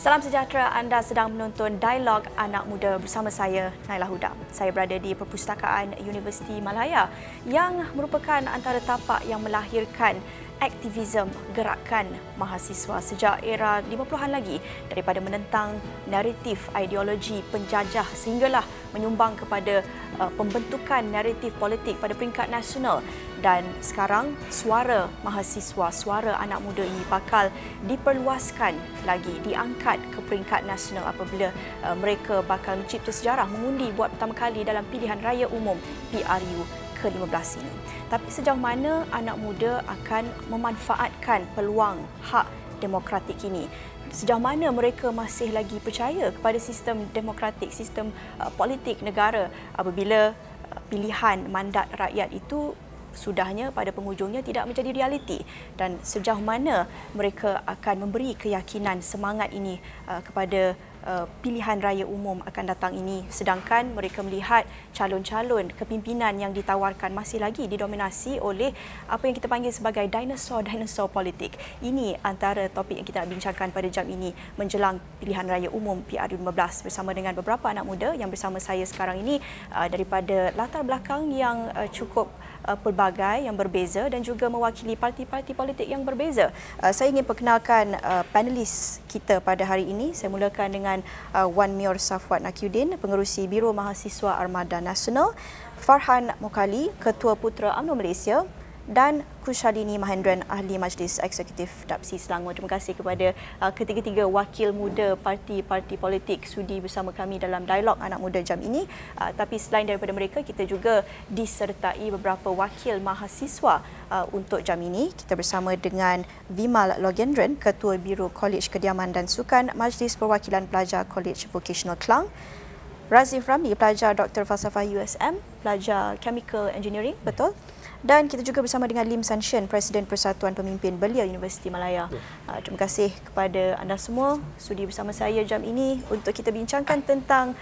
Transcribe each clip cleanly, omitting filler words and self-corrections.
Salam sejahtera, anda sedang menonton Dialog Anak Muda bersama saya, Nailah Huda. Saya berada di Perpustakaan Universiti Malaya yang merupakan antara tapak yang melahirkan aktivisme gerakan mahasiswa sejak era 50-an lagi, daripada menentang naratif ideologi penjajah sehinggalah menyumbang kepada pembentukan naratif politik pada peringkat nasional. Dan sekarang suara mahasiswa, suara anak muda ini bakal diperluaskan lagi, diangkat ke peringkat nasional apabila mereka bakal mencipta sejarah, mengundi buat pertama kali dalam pilihan raya umum PRU ke-15 ini. Tapi sejauh mana anak muda akan memanfaatkan peluang hak demokratik ini? Sejauh mana mereka masih lagi percaya kepada sistem demokratik, sistem politik negara apabila pilihan mandat rakyat itu sudahnya pada penghujungnya tidak menjadi realiti, dan sejauh mana mereka akan memberi keyakinan semangat ini kepada pilihan raya umum akan datang ini, sedangkan mereka melihat calon-calon kepimpinan yang ditawarkan masih lagi didominasi oleh apa yang kita panggil sebagai dinosaur politik. Ini antara topik yang kita nak bincangkan pada jam ini menjelang pilihan raya umum PRU 15 bersama dengan beberapa anak muda yang bersama saya sekarang ini daripada latar belakang yang cukup pelbagai, yang berbeza dan juga mewakili parti-parti politik yang berbeza. Saya ingin perkenalkan panelis kita pada hari ini. Saya mulakan dengan Wan Mior Safwat Nakiuddin, Pengerusi Biro Mahasiswa Armada Nasional, Farhan Mokali, Ketua Putera UMNO Malaysia, dan Kushalini Mahendran, Ahli Majlis Eksekutif DAPSI Selangor. Terima kasih kepada ketiga-tiga wakil muda parti-parti politik sudi bersama kami dalam Dialog Anak Muda jam ini. Tapi selain daripada mereka, kita juga disertai beberapa wakil mahasiswa untuk jam ini. Kita bersama dengan Vimal Logendran, Ketua Biro Kolej Kediaman dan Sukan, Majlis Perwakilan Pelajar Kolej Vocational Klang, Razif Ramli, pelajar Dr. Falsafah USM, pelajar Chemical Engineering, betul? Dan kita juga bersama dengan Lim San Shen, Presiden Persatuan Pemimpin Belia Universiti Malaya. Terima kasih kepada anda semua sudi bersama saya jam ini untuk kita bincangkan tentang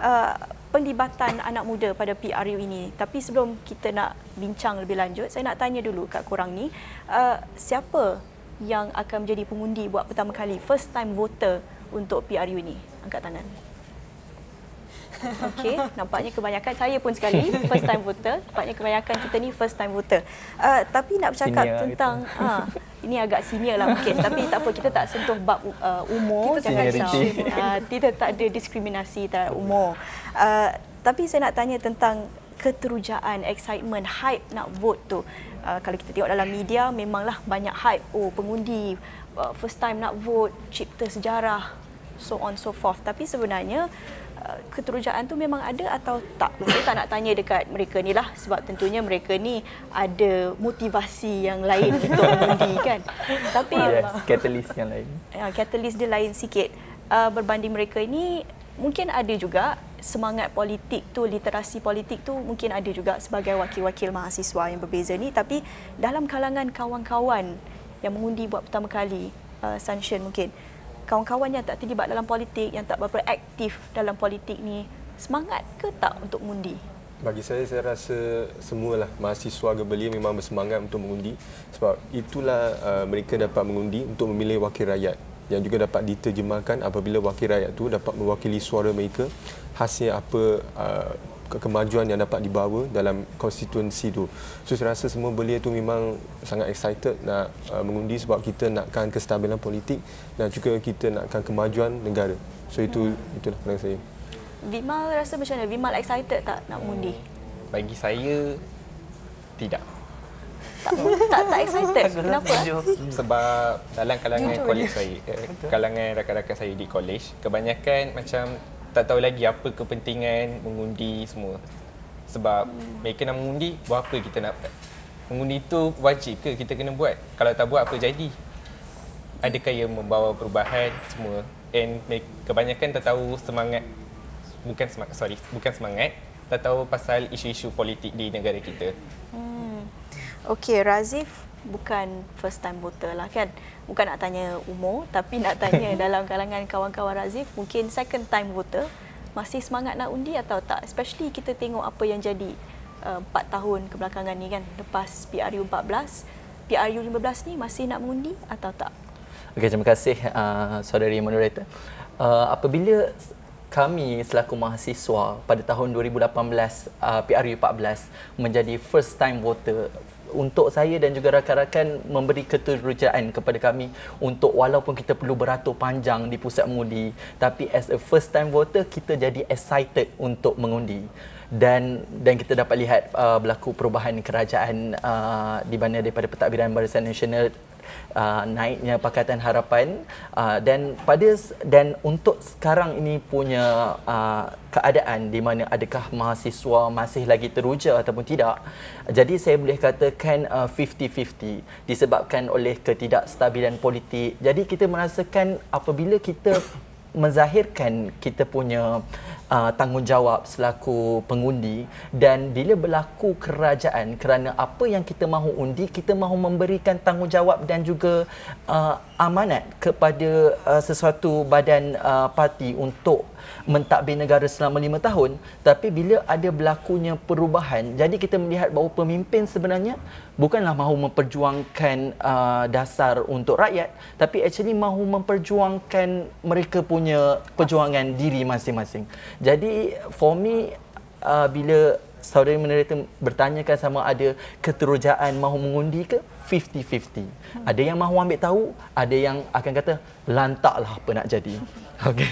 penglibatan anak muda pada PRU ini. Tapi sebelum kita nak bincang lebih lanjut, saya nak tanya dulu kat korang ni, siapa yang akan menjadi pengundi buat pertama kali, first time voter untuk PRU ini? Angkat tangan. Okey, nampaknya kebanyakan, saya pun sekali first time voter. Nampaknya kebanyakan kita ni first time voter. Tapi nak bercakap senior tentang ini agak senior lah mungkin, tapi tak apa, kita tak sentuh bab umur, jangan risau. Kita tak ada diskriminasi terhadap umur. Tapi saya nak tanya tentang keterujaan, excitement, hype nak vote tu. Kalau kita tengok dalam media, memanglah banyak hype, pengundi first time nak vote, cipta sejarah, so on so forth. Tapi sebenarnya keterujaan tu memang ada atau tak? Saya tak nak tanya dekat mereka ni lah, sebab tentunya mereka ni ada motivasi yang lain untuk mengundi kan. Tapi catalyst yang lain. Catalyst dia lain sikit. Berbanding mereka ini, mungkin ada juga semangat politik tu, literasi politik tu mungkin ada juga sebagai wakil-wakil mahasiswa yang berbeza ni. Tapi dalam kalangan kawan-kawan yang mengundi buat pertama kali, Sanshan mungkin, kawan-kawan yang tak terlibat dalam politik, yang tak berapa aktif dalam politik ni, semangat ke tak untuk mengundi? Bagi saya rasa semualah mahasiswa Gebelia memang bersemangat untuk mengundi, sebab itulah mereka dapat mengundi untuk memilih wakil rakyat yang juga dapat diterjemahkan apabila wakil rakyat tu dapat mewakili suara mereka, hasil apa kemajuan yang dapat dibawa dalam konstituensi tu. So saya rasa semua belia tu memang sangat excited nak mengundi, sebab kita nakkan kestabilan politik dan juga kita nakkan kemajuan negara. So itulah pandangan saya. Vimal rasa macam mana? Vimal excited tak nak mengundi? Bagi saya tidak. Tak excited. Kenapa? Sebab dalam kalangan kolej saya, kalangan rakan-rakan saya di kolej, kebanyakan macam tak tahu lagi apa kepentingan mengundi semua. Sebab mereka nak mengundi, buat apa kita nak buat? Mengundi itu wajib ke kita kena buat? Kalau tak buat, apa jadi? Adakah ia membawa perubahan semua? And kebanyakan tak tahu semangat, bukan semangat, tak tahu pasal isu-isu politik di negara kita. Okey, Razif bukan first time voter lah kan. Bukan nak tanya umur, tapi nak tanya dalam kalangan kawan-kawan Razif, mungkin second time voter, masih semangat nak undi atau tak? Especially kita tengok apa yang jadi 4 tahun kebelakangan ni kan, lepas PRU 14, PRU 15 ni masih nak mengundi atau tak? Okey, terima kasih saudari moderator. Apabila kami selaku mahasiswa pada tahun 2018 PRU 14 menjadi first time voter, untuk saya dan juga rakan-rakan memberi keterujaan kepada kami untuk walaupun kita perlu beratur panjang di pusat mengundi, tapi as a first time voter kita jadi excited untuk mengundi. Dan kita dapat lihat berlaku perubahan kerajaan di mana daripada Pentadbiran Barisan Nasional naiknya Pakatan Harapan dan untuk sekarang ini punya keadaan di mana adakah mahasiswa masih lagi teruja ataupun tidak. Jadi saya boleh katakan 50-50 disebabkan oleh ketidakstabilan politik. Jadi kita merasakan apabila kita menzahirkan kita punya tanggungjawab selaku pengundi, dan bila berlaku kerajaan kerana apa yang kita mahu undi, kita mahu memberikan tanggungjawab dan juga amanat kepada sesuatu badan parti untuk mentadbir negara selama 5 tahun. Tapi bila ada berlakunya perubahan, jadi kita melihat bahawa pemimpin sebenarnya bukanlah mahu memperjuangkan dasar untuk rakyat, tapi actually mahu memperjuangkan mereka punya perjuangan diri masing-masing. Jadi for me, bila saudari moderator bertanyakan sama ada keterujaan mahu mengundi ke, 50-50. Ada yang mahu ambil tahu, ada yang akan kata lantaklah apa nak jadi. Okey.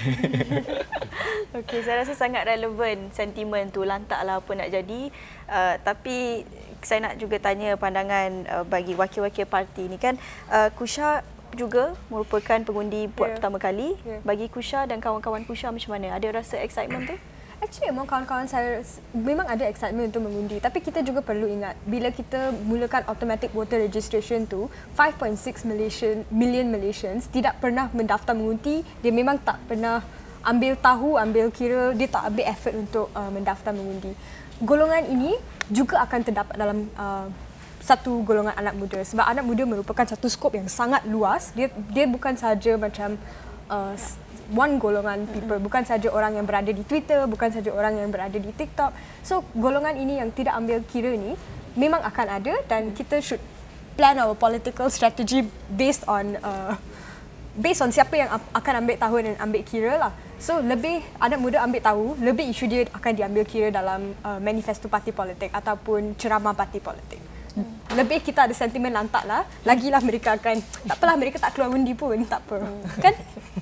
Okey, saya rasa sangat relevan sentimen tu, lantaklah apa nak jadi. Tapi saya nak juga tanya pandangan bagi wakil-wakil parti ni kan. Kusha juga merupakan pengundi buat pertama kali. Bagi Kusha dan kawan-kawan Kusha macam mana? Ada rasa excitement tu? Actually, memang kawan-kawan saya memang ada excitement untuk mengundi. Tapi kita juga perlu ingat, bila kita mulakan automatic voter registration tu, 5.6 million Malaysians tidak pernah mendaftar mengundi. Dia memang tak pernah ambil tahu, ambil kira, dia tak ambil effort untuk mendaftar mengundi. Golongan ini juga akan terdapat dalam satu golongan anak muda. Sebab anak muda merupakan satu skop yang sangat luas. Dia bukan sahaja macam one golongan people, bukan saja orang yang berada di Twitter, bukan saja orang yang berada di TikTok. So golongan ini yang tidak ambil kira ni memang akan ada, dan kita should plan our political strategy based on siapa yang akan ambil tahu dan ambil kira lah. So lebih anak muda ambil tahu, lebih isu dia akan diambil kira dalam manifesto parti politik ataupun ceramah parti politik. Lebih kita ada sentimen lantak lah, lagilah mereka akan, tak apalah mereka tak keluar undi pun, tak apa. Kan?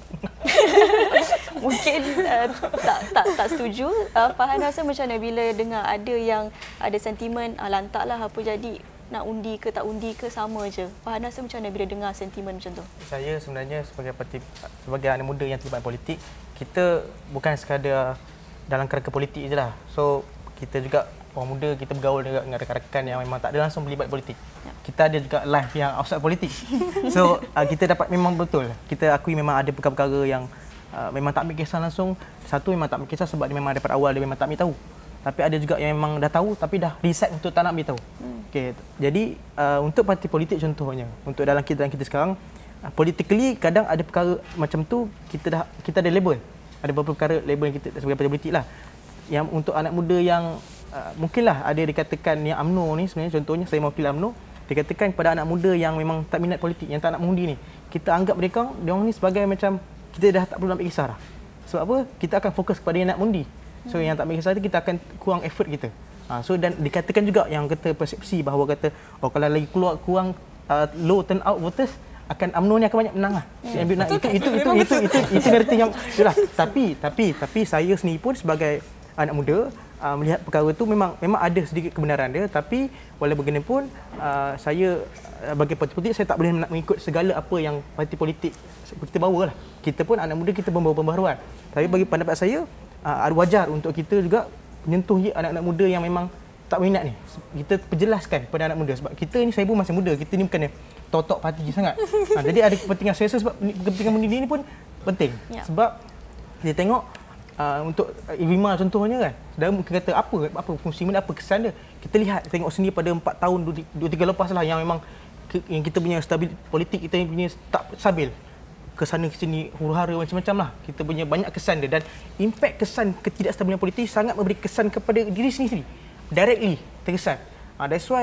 Mungkin tak setuju. Fahan rasa macam mana bila dengar ada yang ada sentimen lantaklah apa jadi, nak undi ke tak undi ke sama je. Fahan rasa macam mana bila dengar sentimen macam tu? Saya sebenarnya sebagai anak muda yang terlibat politik, kita bukan sekadar dalam kerangka politik je lah. So kita juga orang muda, kita bergaul dengan rakan-rakan yang memang tak ada langsung terlibat politik. Kita ada juga live yang outside politik. So kita dapat memang betul, kita akui memang ada perkara-perkara yang memang tak ambil kisah langsung. Satu memang tak ambil kisah sebab dia memang daripada awal dia memang tak ambil tahu. Tapi ada juga yang memang dah tahu tapi dah decide untuk tak nak ambil tahu. Okay. Jadi untuk parti politik contohnya, untuk dalam kita sekarang, politically kadang ada perkara macam tu, kita ada label. Ada beberapa perkara label yang kita sebagai parti politik lah. Yang untuk anak muda yang mungkinlah ada dikatakan yang UMNO ni, sebenarnya contohnya saya mewakili UMNO, dikatakan kepada anak muda yang memang tak minat politik, yang tak nak mengundi ni, kita anggap mereka diorang ni sebagai macam kita dah tak perlu ambil kisah dah. Sebab apa? Kita akan fokus kepada yang nak mengundi. So yang tak ambil kisah tu kita akan kurang effort kita. So dan dikatakan juga yang kata persepsi bahawa kata kalau lagi keluar kurang low turn out voters, akan UMNO ni akan banyak menang lah. Itu narratif yang itulah. Tapi saya sendiri pun sebagai anak muda melihat perkara itu memang ada sedikit kebenaran dia, tapi walaupun bagaimanapun saya bagi parti politik saya tak boleh nak mengikut segala apa yang parti politik kita bawa lah. Kita pun anak muda, kita membawa pembaharuan. Tapi bagi pendapat saya ada wajar untuk kita juga menyentuh anak-anak muda yang memang tak minat ni. Kita perjelaskan kepada anak muda sebab kita ni, saya pun masih muda, kita ni bukannya totok parti sangat. Jadi ada kepentingan saya rasa sebab kepentingan mendidik ni pun penting. Sebab kita tengok untuk Ivima contohnya kan, dan mungkin kata apa fungsi mana, apa kesan dia. Kita lihat, tengok sendiri pada 4 tahun 2-3 lepas lah yang memang yang kita punya stabil politik kita punya tak stabil. Ke sana ke sini, huru-hara macam-macam lah. Kita punya banyak kesan dia, dan impak kesan ketidakstabilan politik sangat memberi kesan kepada diri sendiri. Directly terkesan. That's why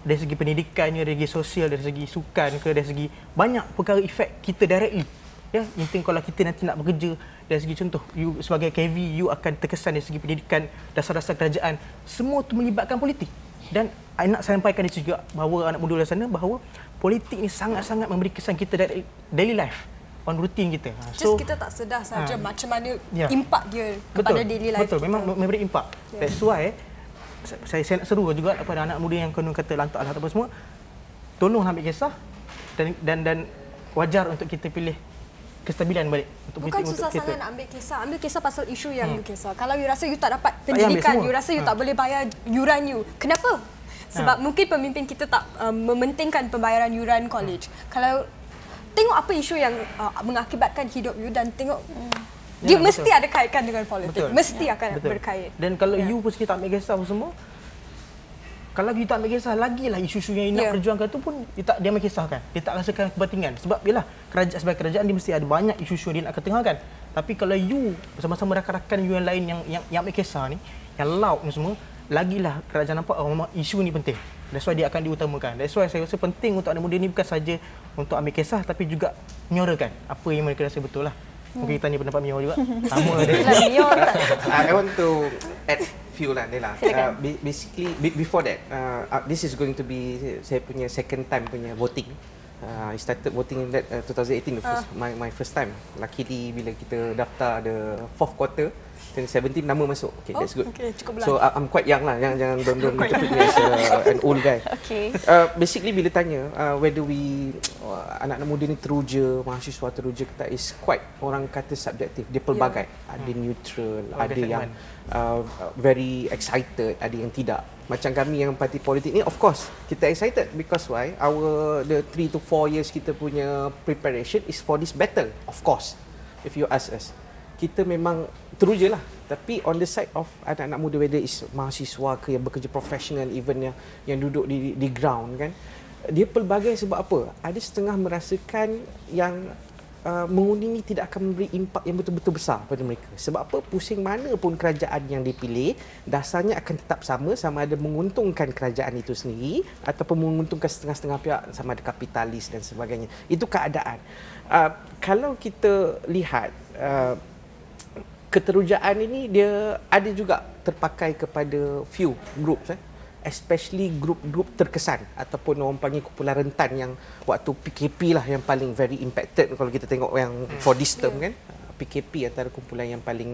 dari segi pendidikannya, dari segi sosial, dari segi sukan ke, dari segi banyak perkara efek kita directly. Ya, intinya kalau kita nanti nak bekerja dari segi contoh, you sebagai KV, you akan terkesan dari segi pendidikan, dasar-dasar kerajaan, semua tu melibatkan politik. Dan nak sampaikan itu juga bahawa anak muda di sana bahawa politik ni sangat-sangat memberi kesan kita dari daily life, on routine kita. Just kita tak sedar saja macam mana impak dia kepada daily life. Betul, memang memberi impak. That's why saya nak seru juga kepada anak muda yang kata lantak lah ataupun semua, tolong ambil kisah dan wajar untuk kita pilih kestabilan balik. Untuk bukan susah untuk sangat nak ambil kisah pasal isu yang you kisah. Kalau you rasa you tak dapat pendidikan, you rasa you tak boleh bayar yuran you, kenapa? Sebab mungkin pemimpin kita tak mementingkan pembayaran yuran college. Kalau tengok apa isu yang mengakibatkan hidup you dan tengok dia mesti ada kaitan dengan politik. Mesti akan berkait. Dan kalau you pun sikit tak ambil kisah semua, kalau you tak ambil kisah, lagilah isu-isu yang you nak perjuangkan tu pun dia ambil kisahkan. Dia tak rasakan kepentingan. Sebab yalah, sebagai kerajaan dia mesti ada banyak isu-isu yang dia nak ketengahkan. Tapi kalau you bersama-sama rakan-rakan you yang lain yang ambil kisah ni, yang loud ni semua, lagilah kerajaan nampak isu ni penting. That's why dia akan diutamakan. That's why saya rasa penting untuk anak muda ni bukan saja untuk ambil kisah tapi juga menyuarakan apa yang mereka rasa betul lah. Mungkin kita tanya pendapat Mio juga. Sama dia. I want to add few lah Nela. Basically before that, this is going to be saya punya second time punya voting. I started voting in that 2018 my first time. Luckily bila kita daftar the fourth quarter 2017 nama masuk. Okay, that's good. Okay, cukup so I'm quite young lah. Jangan don't interpret me as an old guy. Okay. Basically bila tanya whether we anak-anak muda ni teruja, mahasiswa teruja kita is quite orang kata subjektif. Dia pelbagai. Ada neutral, ada yang very excited, ada yang tidak. Macam kami yang parti politik ni, of course kita excited because why? The 3 to 4 years kita punya preparation is for this battle. Of course, if you ask us, kita memang teruja lah. Tapi on the side of anak-anak muda, whether is mahasiswa ke yang bekerja profesional, even yang duduk di ground kan, dia pelbagai sebab apa? Ada setengah merasakan yang mengundi ni tidak akan memberi impak yang betul-betul besar pada mereka. Sebab apa? Pusing mana pun kerajaan yang dipilih, dasarnya akan tetap sama ada menguntungkan kerajaan itu sendiri ataupun menguntungkan setengah-setengah pihak, sama ada kapitalis dan sebagainya. Itu keadaan. Kalau kita lihat keterujaan ini, dia ada juga terpakai kepada few groups, especially grup-grup terkesan ataupun orang panggil kumpulan rentan yang waktu PKP lah yang paling very impacted kalau kita tengok yang for this term kan. PKP antara kumpulan yang paling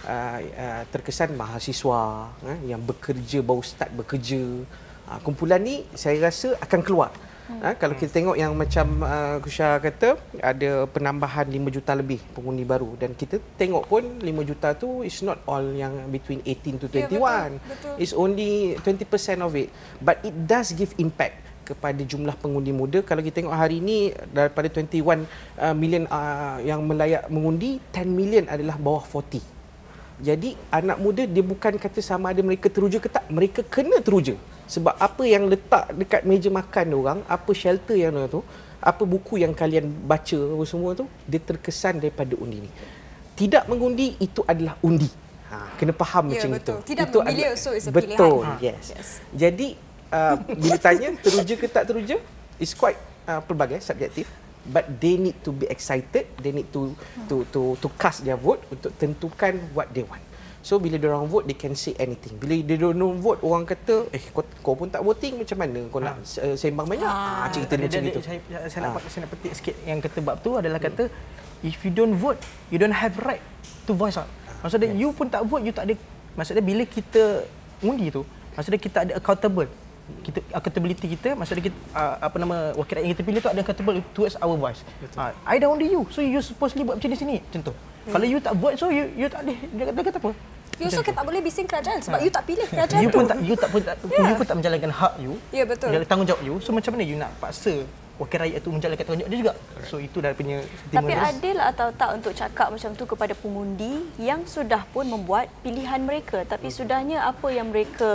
terkesan mahasiswa yang bekerja, baru start bekerja. Kumpulan ni saya rasa akan keluar. Kalau kita tengok yang macam Kusha kata ada penambahan 5 juta lebih pengundi baru, dan kita tengok pun 5 juta tu is not all yang between 18 to 21. Betul. It's only 20% of it, but it does give impact kepada jumlah pengundi muda. Kalau kita tengok hari ini daripada 21 million yang melayak mengundi, 10 million adalah bawah 40. Jadi anak muda dia bukan kata sama ada mereka teruja ke tak, mereka kena teruja. Sebab apa yang letak dekat meja makan orang, apa shelter yang tu, apa buku yang kalian baca semua tu, dia terkesan daripada undi ni. Tidak mengundi itu adalah undi. Kena faham macam betul. itu. Tidak itu memilih adalah, so is a betul, pilihan. yes. Jadi bila tanya teruja ke tak teruja, is quite pelbagai, subjektif. But they need to be excited, they need to cast their vote untuk tentukan what they want. So bila diorang vote, they can say anything. Bila dia don't vote, orang kata, kau pun tak voting, macam mana kau nak sembang banyak? Cerita macam itu. Saya nak petik sikit yang kata bab tu adalah kata, if you don't vote, you don't have right to voice out. Maksudnya you pun tak vote, you tak ada. Maksudnya bila kita undi tu, maksudnya kita ada accountability kita, maksudnya kita wakil rakyat yang kita pilih tu ada accountable towards our voice. I dah undi you, so you supposedly buat macam ni sini, contoh. Kalau you tak vote, so you tak boleh. Dia kata apa? You also tak boleh bising kerajaan sebab you tak pilih kerajaan tu. You pun tak menjalankan hak you. Ya, betul. Tanggungjawab you. So macam mana you nak paksa wakil rakyat tu menjalankan tanggungjawab dia juga? So itu dah punya stigma. Tapi adil atau tak untuk cakap macam tu kepada pengundi yang sudah pun membuat pilihan mereka, tapi sudahnya apa yang mereka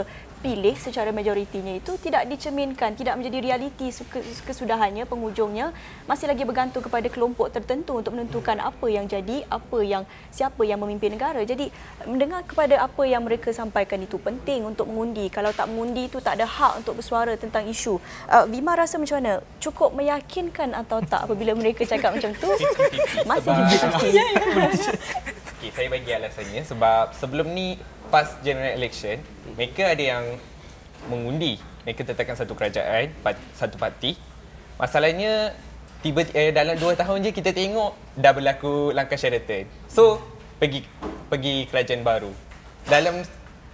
dipilih secara majoritinya itu tidak dicerminkan, tidak menjadi realiti kesudahannya, penghujungnya masih lagi bergantung kepada kelompok tertentu untuk menentukan apa yang jadi, siapa yang memimpin negara. Jadi mendengar kepada apa yang mereka sampaikan itu penting untuk mengundi. Kalau tak mengundi itu tak ada hak untuk bersuara tentang isu. Bima rasa macam mana? Cukup meyakinkan atau tak apabila mereka cakap macam tu? Masih Okay, saya bagi alasannya sebab sebelum ni pas general election, mereka ada yang mengundi. Mereka tetapkan satu kerajaan, satu parti. Masalahnya dalam 2 tahun je kita tengok dah berlaku langkah Sheraton. So pergi kerajaan baru. Dalam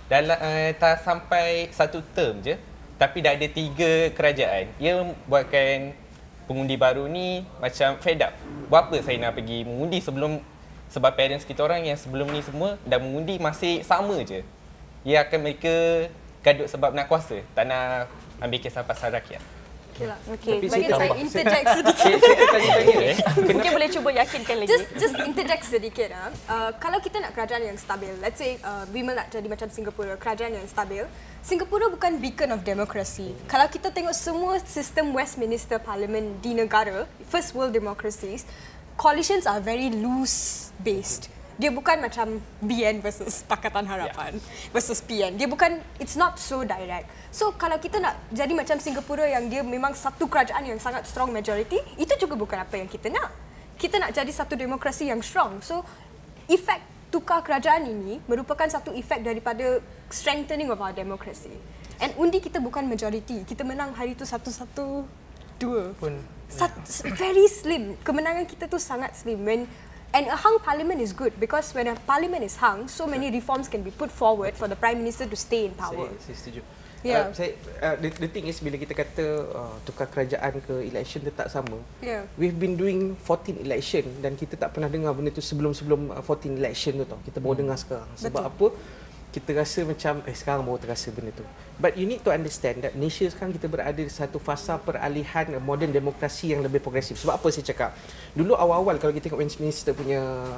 tak sampai 1 term je, tapi dah ada 3 kerajaan. Ia buatkan pengundi baru ni macam fed up. Buat apa saya nak pergi mengundi sebab parents kita orang yang sebelum ni semua dah mengundi masih sama je. Ia akan mereka gaduh sebab nak kuasa, tak nak ambil kisah pasal rakyat. Okey, bagi saya interject sedikit. Mungkin boleh cuba yakinkan lagi. Just interject sedikit. Kalau kita nak kerajaan yang stabil, let's say Bima nak jadi macam Singapura, kerajaan yang stabil. Singapura bukan beacon of democracy. Kalau kita tengok semua sistem Westminster Parliament di negara, first world democracies, coalitions are very loose based. Dia bukan macam BN versus Pakatan Harapan versus PN. Dia bukan, it's not so direct. So kalau kita nak jadi macam Singapura yang dia memang satu kerajaan yang sangat strong majority, itu juga bukan apa yang kita nak. Kita nak jadi satu demokrasi yang strong. So efek tukar kerajaan ini merupakan satu efek daripada strengthening of our democracy. And undi kita bukan majority. Kita menang hari itu 1-1-2 pun. Very slim. Kemenangan kita tu sangat slim. And a hung parliament is good because when a parliament is hung, so many reforms can be put forward for the Prime Minister to stay in power. Saya setuju. Yeah. The thing is bila kita kata tukar kerajaan ke election tetap sama. Yeah. We've been doing 14 election dan kita tak pernah dengar benda tu sebelum 14 election tu tau. Kita baru dengar sekarang. Sebab apa? Kita rasa macam sekarang baru terasa benda tu. But you need to understand that Malaysia sekarang kita berada di satu fasa peralihan moden demokrasi yang lebih progresif. Sebab apa saya cakap? Dulu awal-awal kalau kita tengok Westminster punya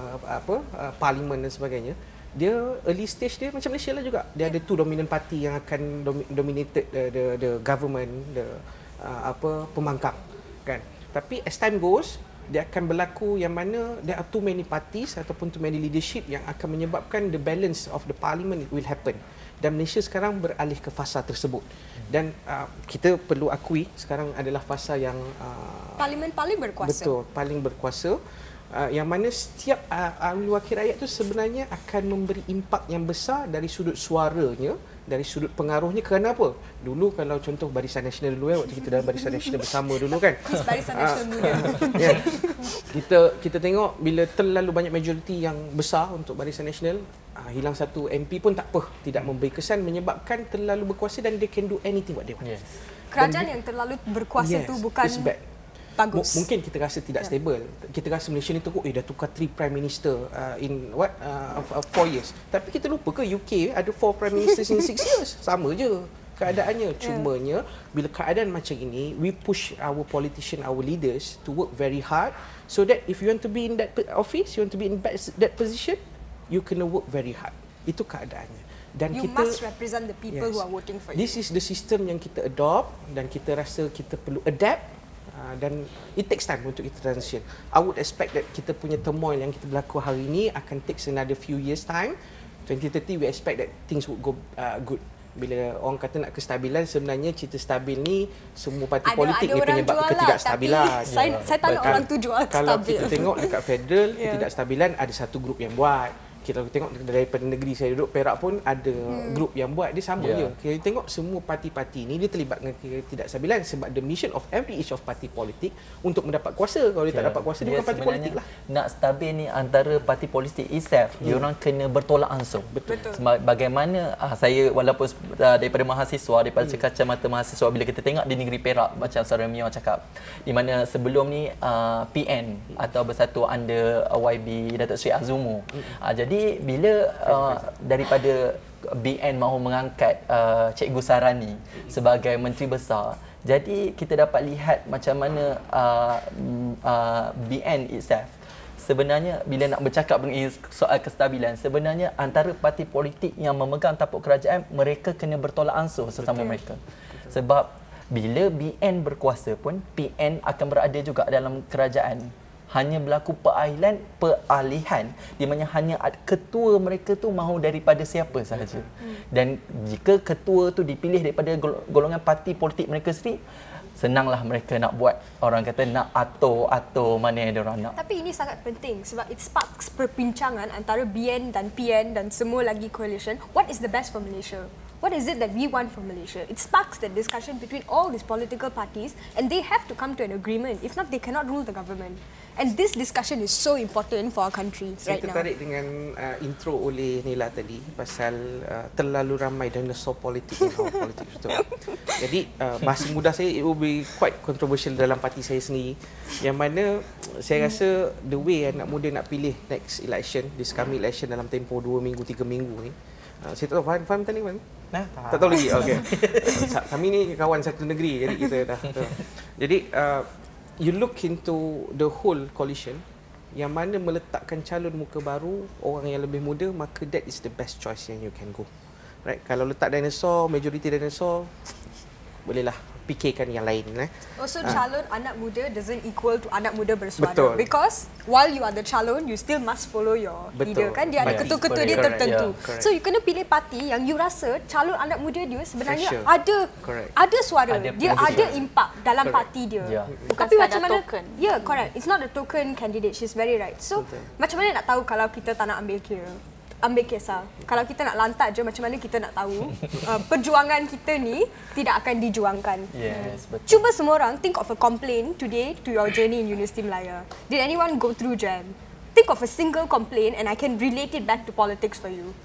parlimen dan sebagainya, dia early stage dia macam Malaysia lah juga. Dia ada 2 dominant party yang akan dominated the government, pembangkang kan. Tapi as time goes, dia akan berlaku yang mana there are too many parties ataupun too many leadership yang akan menyebabkan the balance of the parliament will happen. Dan Malaysia sekarang beralih ke fasa tersebut. Dan kita perlu akui sekarang adalah fasa yang parlimen paling berkuasa. Betul, paling berkuasa. Yang mana setiap ahli wakil rakyat tu sebenarnya akan memberi impak yang besar dari sudut suaranya, dari sudut pengaruhnya. Kerana apa? Dulu kalau contoh Barisan Nasional dulu waktu kita dalam Barisan Nasional bersama dulu kan. Barisan Nasional muda. Yeah. Kita tengok bila terlalu banyak majoriti yang besar untuk Barisan Nasional, hilang satu MP pun tak apa, tidak memberi kesan, menyebabkan terlalu berkuasa dan they can do anything what they want. Yes. Kerajaan yang terlalu berkuasa tu bukan bagus. Mungkin kita rasa tidak stable. Kita rasa Malaysia ni tu dah tukar 3 Prime Minister in 4 years. Tapi kita lupa ke UK ada 4 Prime Ministers in 6 years? Sama je keadaannya. Cumanya bila keadaan macam ini, we push our politician, our leaders to work very hard so that if you want to be in that office, you want to be in that position, you kena work very hard. Itu keadaannya. Dan you must represent the people who are voting for you. This is the system yang kita adopt dan kita rasa kita perlu adapt. Dan it takes time untuk kita transition. I would expect that kita punya turmoil yang kita berlaku hari ini akan take another few years time. 2030 we expect that things would go good. Bila orang kata nak kestabilan, sebenarnya cerita stabil ni semua parti politik ni penyebab ketidakstabilan. Saya tanya orang tu jual stabil. Kalau kita tengok dekat federal, ketidakstabilan ada satu grup yang buat. Kita tengok daripada negeri saya duduk, Perak pun ada grup yang buat, dia sama je. Kita tengok semua parti-parti ni dia terlibat dengan ketidakstabilan sebab the mission of every each of parti politik untuk mendapat kuasa. Kalau dia tak dapat kuasa, dia bukan parti politik lah. Nak stabil ni antara parti politik itself, dia orang kena bertolak langsung. Betul. Sebab bagaimana saya walaupun daripada mahasiswa, daripada kacamata mahasiswa, bila kita tengok di negeri Perak macam Saudara Mia cakap, di mana sebelum ni PN atau bersatu under YB Datuk Seri Azumu. Jadi bila daripada BN mahu mengangkat Cikgu Sarani sebagai Menteri Besar, jadi kita dapat lihat macam mana BN itself sebenarnya bila nak bercakap mengenai soal kestabilan, sebenarnya antara parti politik yang memegang tampuk kerajaan, mereka kena bertolak ansur sesama mereka. Sebab bila BN berkuasa pun, PN akan berada juga dalam kerajaan. Hanya berlaku peralihan di mana hanya ketua mereka tu mahu daripada siapa sahaja. Dan jika ketua tu dipilih daripada golongan parti politik mereka sendiri, senanglah mereka nak buat, orang kata nak atur mana yang diorang nak. Tapi ini sangat penting sebab it sparks perbincangan antara BN dan PN dan semua lagi coalition. What is the best for Malaysia? What is it that we want for Malaysia? It sparks the discussion between all these political parties and they have to come to an agreement. If not, they cannot rule the government. And this discussion is so important for our country right now. Saya tertarik dengan intro oleh Nila tadi pasal terlalu ramai dinosaur politik in our politics. Jadi bahasa mudah saya, it will be quite controversial dalam parti saya sendiri. Yang mana saya rasa the way anak muda nak pilih next election, this coming election dalam tempoh 2 minggu, 3 minggu ni, saya tak tahu, faham tadi mana? Tak tahu lagi. Okey. Kami ni kawan satu negeri, jadi kita dah tahu. Jadi you look into the whole coalition, yang mana meletakkan calon muka baru, orang yang lebih muda, maka that is the best choice yang you can go. Right? Kalau letak dinosaur, majority dinosaur, bolehlah fikirkan yang lain. Also, calon anak muda doesn't equal to anak muda bersuara. Betul. Because while you are the calon, you still must follow your leader. Kan dia ada ketua-ketua dia tertentu. Yeah, so you kena pilih parti yang you rasa calon anak muda dia sebenarnya Pressure. ada suara. Dia pressure. ada impact dalam parti dia. Yeah. Bukan Tapi sekadar macam mana? token. Yeah, correct. It's not a token candidate. She's very right. So macam mana nak tahu kalau kita tak nak ambil kisah. Kalau kita nak lantak je, macam mana kita nak tahu perjuangan kita ni tidak akan dijuangkan. Yes, betul. Cuba semua orang think of a complaint today to your journey in Universiti Malaya. Did anyone go through JAM? Think of a single complaint and I can relate it back to politics for you.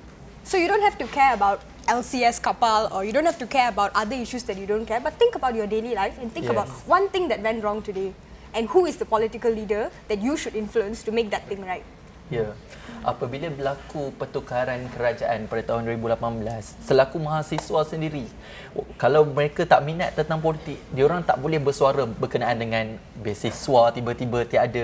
So you don't have to care about LCS kapal or you don't have to care about other issues that you don't care, but think about your daily life and think about one thing that went wrong today and who is the political leader that you should influence to make that thing right. Ya. Apabila berlaku pertukaran kerajaan pada tahun 2018, selaku mahasiswa sendiri, kalau mereka tak minat tentang politik, diorang tak boleh bersuara berkenaan dengan beasiswa tiba-tiba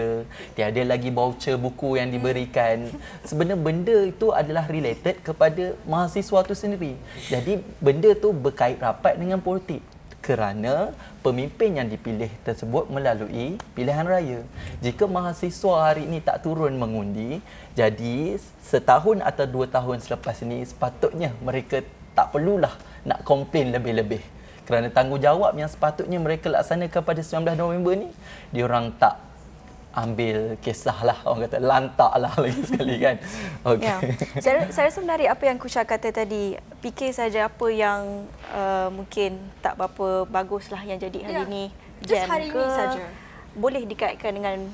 tiada lagi voucher buku yang diberikan. Sebenarnya benda itu adalah related kepada mahasiswa itu sendiri. Jadi benda tu berkait rapat dengan politik. Kerana pemimpin yang dipilih tersebut melalui pilihan raya. Jika mahasiswa hari ini tak turun mengundi, jadi setahun atau 2 tahun selepas ini sepatutnya mereka tak perlulah nak komplain lebih-lebih. Kerana tanggungjawab yang sepatutnya mereka laksanakan pada 19 November ni, diorang tak ambil kisah lah, orang kata lantak lah lagi sekali kan. Okay. Ya. Saya rasa menarik apa yang Kusha kata tadi. Fikir saja apa yang mungkin tak berapa bagus lah yang jadi hari ini. Just hari ini saja. Boleh dikaitkan dengan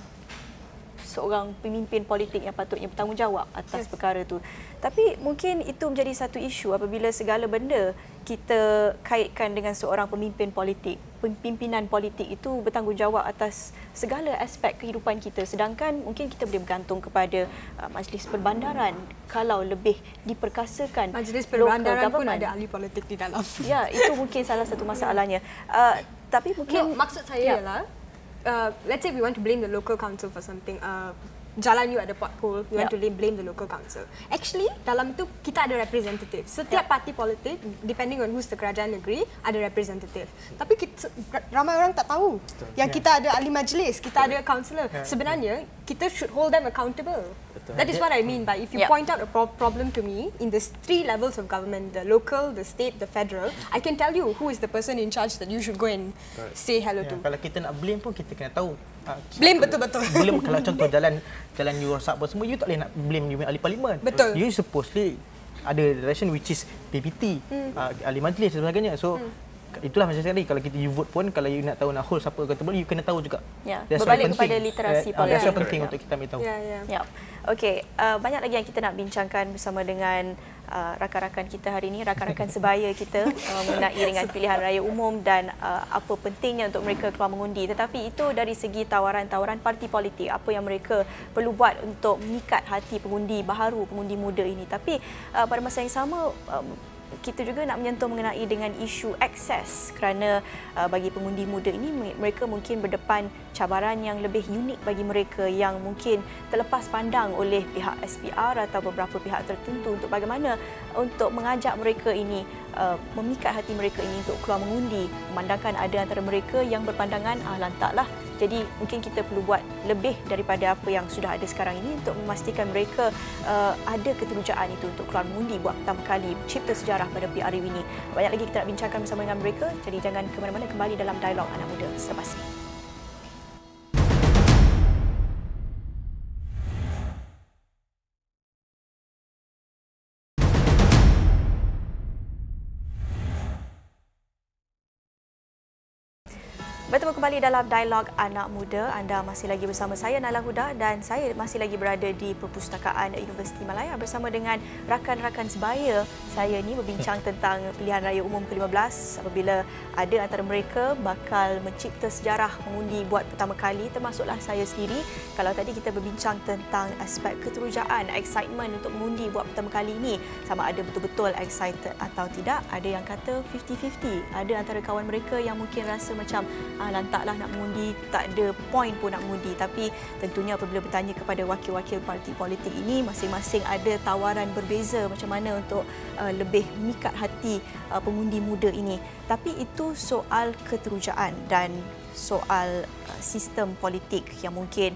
seorang pemimpin politik yang patutnya bertanggungjawab atas perkara itu. Tapi mungkin itu menjadi satu isu apabila segala benda kita kaitkan dengan seorang pemimpin politik. Pimpinan politik itu bertanggungjawab atas segala aspek kehidupan kita. Sedangkan mungkin kita boleh bergantung kepada majlis perbandaran kalau lebih diperkasakan. Majlis perbandaran pun ada ahli politik di dalam. Ya, itu mungkin salah satu masalahnya. Tapi mungkin maksud saya ialah let's say we want to blame the local council for something. Jalan you ada pothole, you want to blame the local council. Actually, dalam itu kita ada representative. Setiap parti politik, depending on who's the kerajaan negeri, ada representative. Tapi ramai orang tak tahu yang kita ada ahli majlis, kita ada councillor. Sebenarnya, kita should hold them accountable. That is what I mean by if you point out a problem to me in the 3 levels of government, the local, the state, the federal, I can tell you who is the person in charge that you should go and say hello to. Kalau kita nak blame pun kita kena tahu. Blame betul-betul. Blame kalau contoh jalan you rosak apa semua, you tak boleh nak blame you ahli parlimen. Betul. You supposedly ada direction which is PPT, ahli majlis dan sebagainya. So itulah macam tadi, kalau kita you vote pun, kalau you nak tahu nak hold siapa accountable, you kena tahu juga. Ya, berbalik kepada literasi politik. That's penting untuk kita ambil tahu. Ya. Okey, banyak lagi yang kita nak bincangkan bersama dengan rakan-rakan kita hari ini, rakan-rakan sebaya kita mengenai dengan pilihan raya umum dan apa pentingnya untuk mereka keluar mengundi. Tetapi itu dari segi tawaran-tawaran parti politik, apa yang mereka perlu buat untuk mengikat hati pengundi baharu, pengundi muda ini. Tapi pada masa yang sama, kita juga nak menyentuh mengenai dengan isu akses, kerana bagi pengundi muda ini mereka mungkin berdepan cabaran yang lebih unik bagi mereka yang mungkin terlepas pandang oleh pihak SPR atau beberapa pihak tertentu untuk bagaimana untuk mengajak mereka ini memikat hati mereka ini untuk keluar mengundi, memandangkan ada antara mereka yang berpandangan lantaklah. Jadi mungkin kita perlu buat lebih daripada apa yang sudah ada sekarang ini untuk memastikan mereka ada keterujaan itu untuk keluar mengundi buat pertama kali, cipta sejarah pada PRU ini. Banyak lagi kita nak bincangkan bersama dengan mereka, jadi jangan ke mana-mana, kembali dalam Dialog Anak Muda selepas ini. Bertemu kembali dalam Dialog Anak Muda. Anda masih lagi bersama saya, Nailah Huda, dan saya masih lagi berada di Perpustakaan Universiti Malaya bersama dengan rakan-rakan sebaya saya ni berbincang tentang pilihan raya umum ke-15 apabila ada antara mereka bakal mencipta sejarah mengundi buat pertama kali, termasuklah saya sendiri. Kalau tadi kita berbincang tentang aspek keterujaan, excitement untuk mengundi buat pertama kali ini, sama ada betul-betul excited atau tidak, ada yang kata 50-50. Ada antara kawan mereka yang mungkin rasa macam lantaklah nak mengundi, tak ada point pun nak mengundi. Tapi tentunya apabila bertanya kepada wakil-wakil parti politik ini, masing-masing ada tawaran berbeza macam mana untuk lebih memikat hati pengundi muda ini. Tapi itu soal keterujaan dan soal sistem politik yang mungkin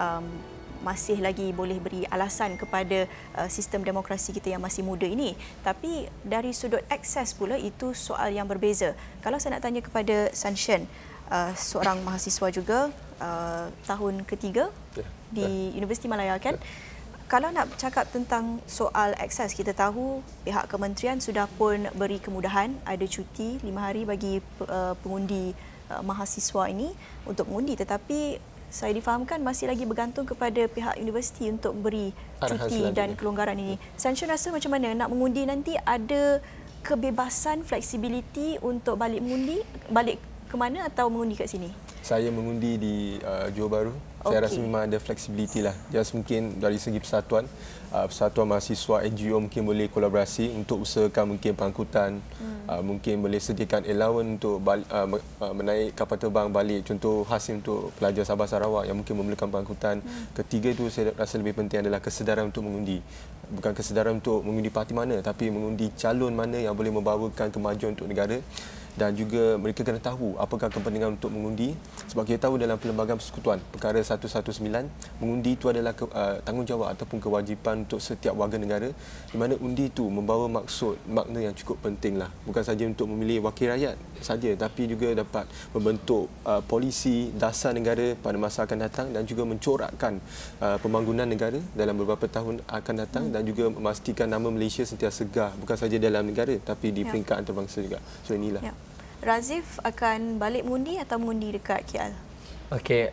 masih lagi boleh beri alasan kepada sistem demokrasi kita yang masih muda ini. Tapi dari sudut akses pula, itu soal yang berbeza. Kalau saya nak tanya kepada Sanshen, seorang mahasiswa juga tahun ketiga di Universiti Malaya, kan? Kalau nak cakap tentang soal akses, kita tahu pihak kementerian sudah pun beri kemudahan, ada cuti 5 hari bagi pengundi mahasiswa ini untuk mengundi, tetapi saya difahamkan masih lagi bergantung kepada pihak universiti untuk beri cuti dan kelonggaran ini. Sanshen rasa macam mana nak mengundi nanti? Ada kebebasan, fleksibiliti untuk balik mengundi, balik ke mana atau mengundi kat sini? Saya mengundi di Johor Bahru. Saya rasa memang ada fleksibiliti lah. Just mungkin dari segi persatuan, persatuan mahasiswa NGO mungkin boleh kolaborasi untuk usahakan mungkin pengangkutan, mungkin boleh sediakan allowance untuk menaik kapal terbang balik, contoh hasil untuk pelajar Sabah Sarawak yang mungkin memerlukan pengangkutan. Ketiga itu saya rasa lebih penting adalah kesedaran untuk mengundi. Bukan kesedaran untuk mengundi parti mana, tapi mengundi calon mana yang boleh membawakan kemajuan untuk negara. Dan juga mereka kena tahu apakah kepentingan untuk mengundi, sebab kita tahu dalam Perlembagaan Persekutuan Perkara 119, mengundi itu adalah tanggungjawab ataupun kewajipan untuk setiap warga negara, di mana undi itu membawa makna yang cukup penting lah. Bukan saja untuk memilih wakil rakyat saja, tapi juga dapat membentuk polisi dasar negara pada masa akan datang dan juga mencorakkan pembangunan negara dalam beberapa tahun akan datang, dan juga memastikan nama Malaysia sentiasa segah, bukan saja dalam negara tapi di peringkat antarabangsa juga. So inilah. Razif akan balik mengundi atau mengundi dekat KL? Okey,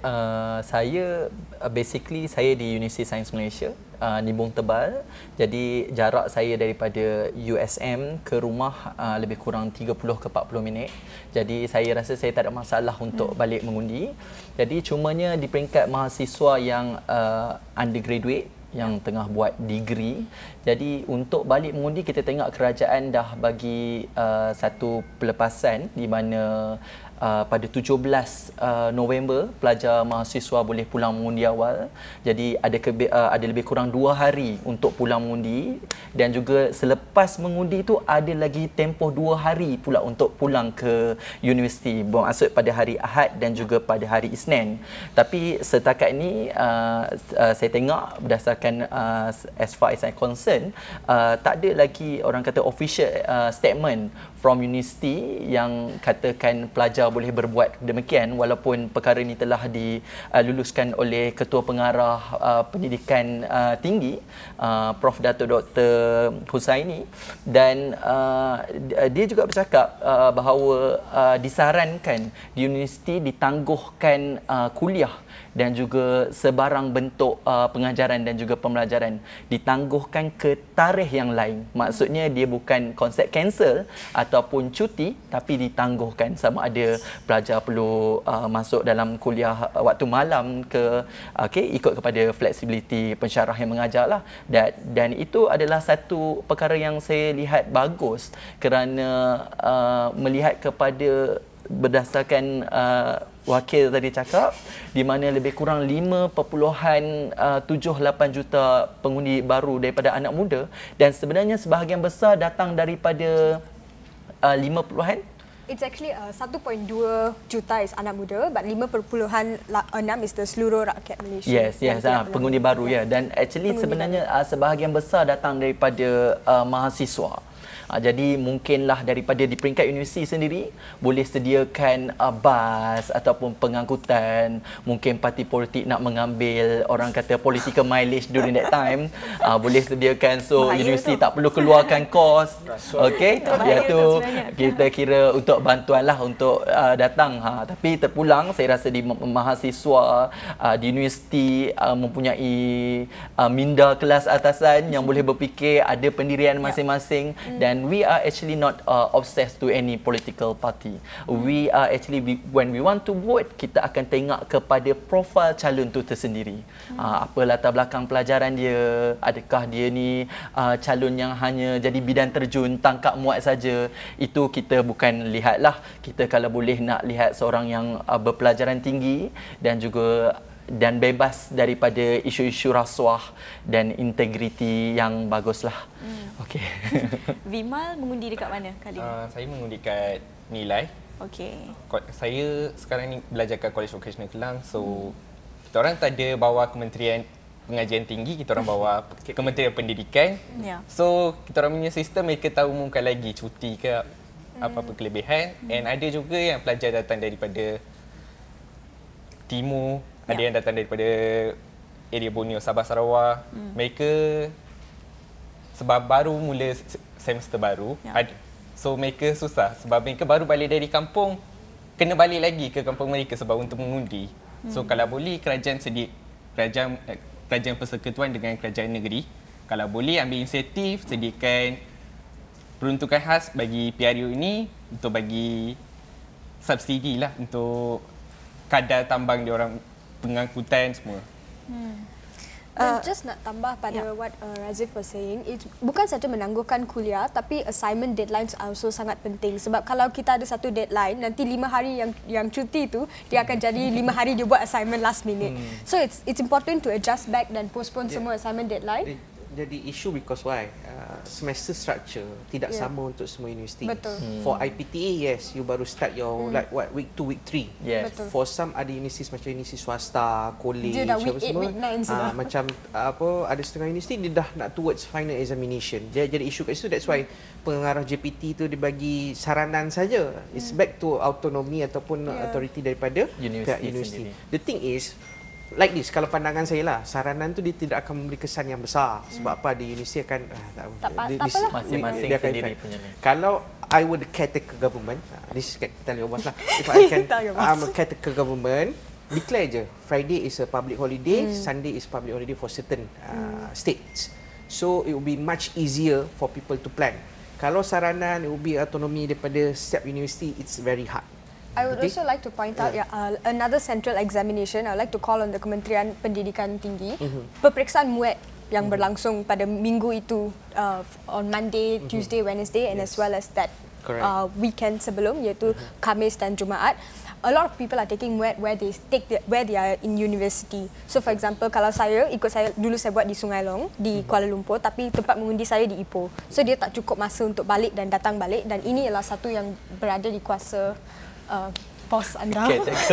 saya basically saya di Universiti Sains Malaysia, Nimbung Tebal. Jadi jarak saya daripada USM ke rumah lebih kurang 30 ke 40 minit. Jadi saya rasa saya tak ada masalah untuk balik mengundi. Jadi cumanya di peringkat mahasiswa yang undergraduate, yang tengah buat degree. Jadi untuk balik mengundi, kita tengok kerajaan dah bagi satu pelepasan di mana pada 17 November pelajar mahasiswa boleh pulang mengundi awal. Jadi ada lebih kurang 2 hari untuk pulang mengundi, dan juga selepas mengundi itu ada lagi tempoh 2 hari pula untuk pulang ke universiti, bermaksud pada hari Ahad dan juga pada hari Isnin. Tapi setakat ini saya tengok berdasarkan as far as I'm concerned, tak ada lagi orang kata official statement from university yang katakan pelajar boleh berbuat demikian, walaupun perkara ini telah diluluskan oleh Ketua Pengarah Pendidikan Tinggi, Prof. Dato' Dr. Husaini, dan dia juga bercakap bahawa disarankan di universiti ditangguhkan kuliah dan juga sebarang bentuk pengajaran dan juga pembelajaran ditangguhkan ke tarikh yang lain. Maksudnya dia bukan konsep cancel ataupun cuti tapi ditangguhkan, sama ada pelajar perlu masuk dalam kuliah waktu malam ke ikut kepada flexibility pensyarah yang mengajar lah, dan itu adalah satu perkara yang saya lihat bagus kerana melihat kepada berdasarkan wakil tadi cakap, di mana lebih kurang 5.78 juta pengundi baru daripada anak muda, dan sebenarnya sebahagian besar datang daripada 5. It's actually 1.2 juta is anak muda, but 5.6 is the seluruh rakyat Malaysia. Yes, pengundi baru ya. Dan actually sebenarnya sebahagian besar datang daripada mahasiswa. Jadi mungkinlah daripada di peringkat universiti sendiri boleh sediakan bas ataupun pengangkutan. Mungkin parti politik nak mengambil orang kata political mileage during that time, boleh sediakan, so universiti tak perlu keluarkan kos. Okey, iaitu kita kira untuk bantuan lah untuk datang. Tapi terpulang saya rasa di mahasiswa di universiti mempunyai minda kelas atasan yang boleh berfikir, ada pendirian masing-masing, dan we are actually not obsessed to any political party. We are actually, when we want to vote, kita akan tengok kepada profil calon tu tersendiri. Apa latar belakang pelajaran dia, adakah dia ni calon yang hanya jadi bidan terjun, tangkap muat saja. Itu kita bukan lihatlah. Kita kalau boleh nak lihat seorang yang berpelajaran tinggi dan bebas daripada isu-isu rasuah dan integriti yang baguslah. Okey. Vimal mengundi dekat mana kali ini? Saya mengundi kat Nilai. Okey. Saya sekarang ni belajar kat College Vocational Kelang. So kita orang tak ada bawa Kementerian Pengajian Tinggi, kita orang bawa Kementerian Pendidikan. So kita orang punya sistem, mereka tahu umumkan lagi cuti ke apa-apa kelebihan. And ada juga yang pelajar datang daripada timur, ada yang datang daripada area Borneo, Sabah, Sarawak. Mereka sebab baru mula semester baru, so mereka susah sebab mereka baru balik dari kampung, kena balik lagi ke kampung mereka sebab untuk mengundi. So kalau boleh kerajaan persekutuan dengan kerajaan negeri, kalau boleh ambil inisiatif sediakan peruntukan khas bagi PRU ini untuk bagi subsidi lah untuk kadar tambang diorang, pengangkutan semua. Just nak tambah pada what Razif was saying, bukan saja menangguhkan kuliah, tapi assignment deadlines also sangat penting. Sebab kalau kita ada satu deadline, nanti 5 hari yang cuti tu dia akan jadi 5 hari dia buat assignment last minute. So it's important to adjust back dan postpone semua assignment deadline. Jadi isu because why? Semester structure tidak sama untuk semua universiti. Betul. For IPTA, yes, you baru start your like what, week 2, week 3. Yes. Betul. For some ada universiti macam universiti swasta, college, Dia dah apa week 8, semua, week 9 sudah. macam ada setengah universiti dia dah nak towards final examination. Dia jadi isu kat situ. That's why pengarah JPT tu dibagi saranan saja. It's back to autonomy ataupun authority daripada pihak universiti. The thing is, like this, kalau pandangan saya lah, saranan tu dia tidak akan memberi kesan yang besar. Sebab apa, di universiti akan masing-masing sendiri punya. Kalau I were the caretaker government, this is tell your boss lah, if I can, I'm a caretaker government, declare je Friday is a public holiday, Sunday is public holiday for certain states. So it will be much easier for people to plan. Kalau saranan it will be autonomi daripada setiap universiti, it's very hard. I would also like to point out another central examination. I would like to call on the Kementerian Pendidikan Tinggi. Peperiksaan MUET yang berlangsung pada minggu itu on Monday, Tuesday, Wednesday, and as well as that weekend sebelum, iaitu Khamis dan Jumaat. A lot of people are taking MUET where they are in university. So for example, kalau saya dulu saya buat di Sungai Long di Kuala Lumpur, tapi tempat mengundi saya di Ipoh. So dia tak cukup masa untuk balik dan datang balik, dan ini ialah satu yang berada di kuasa bos anda.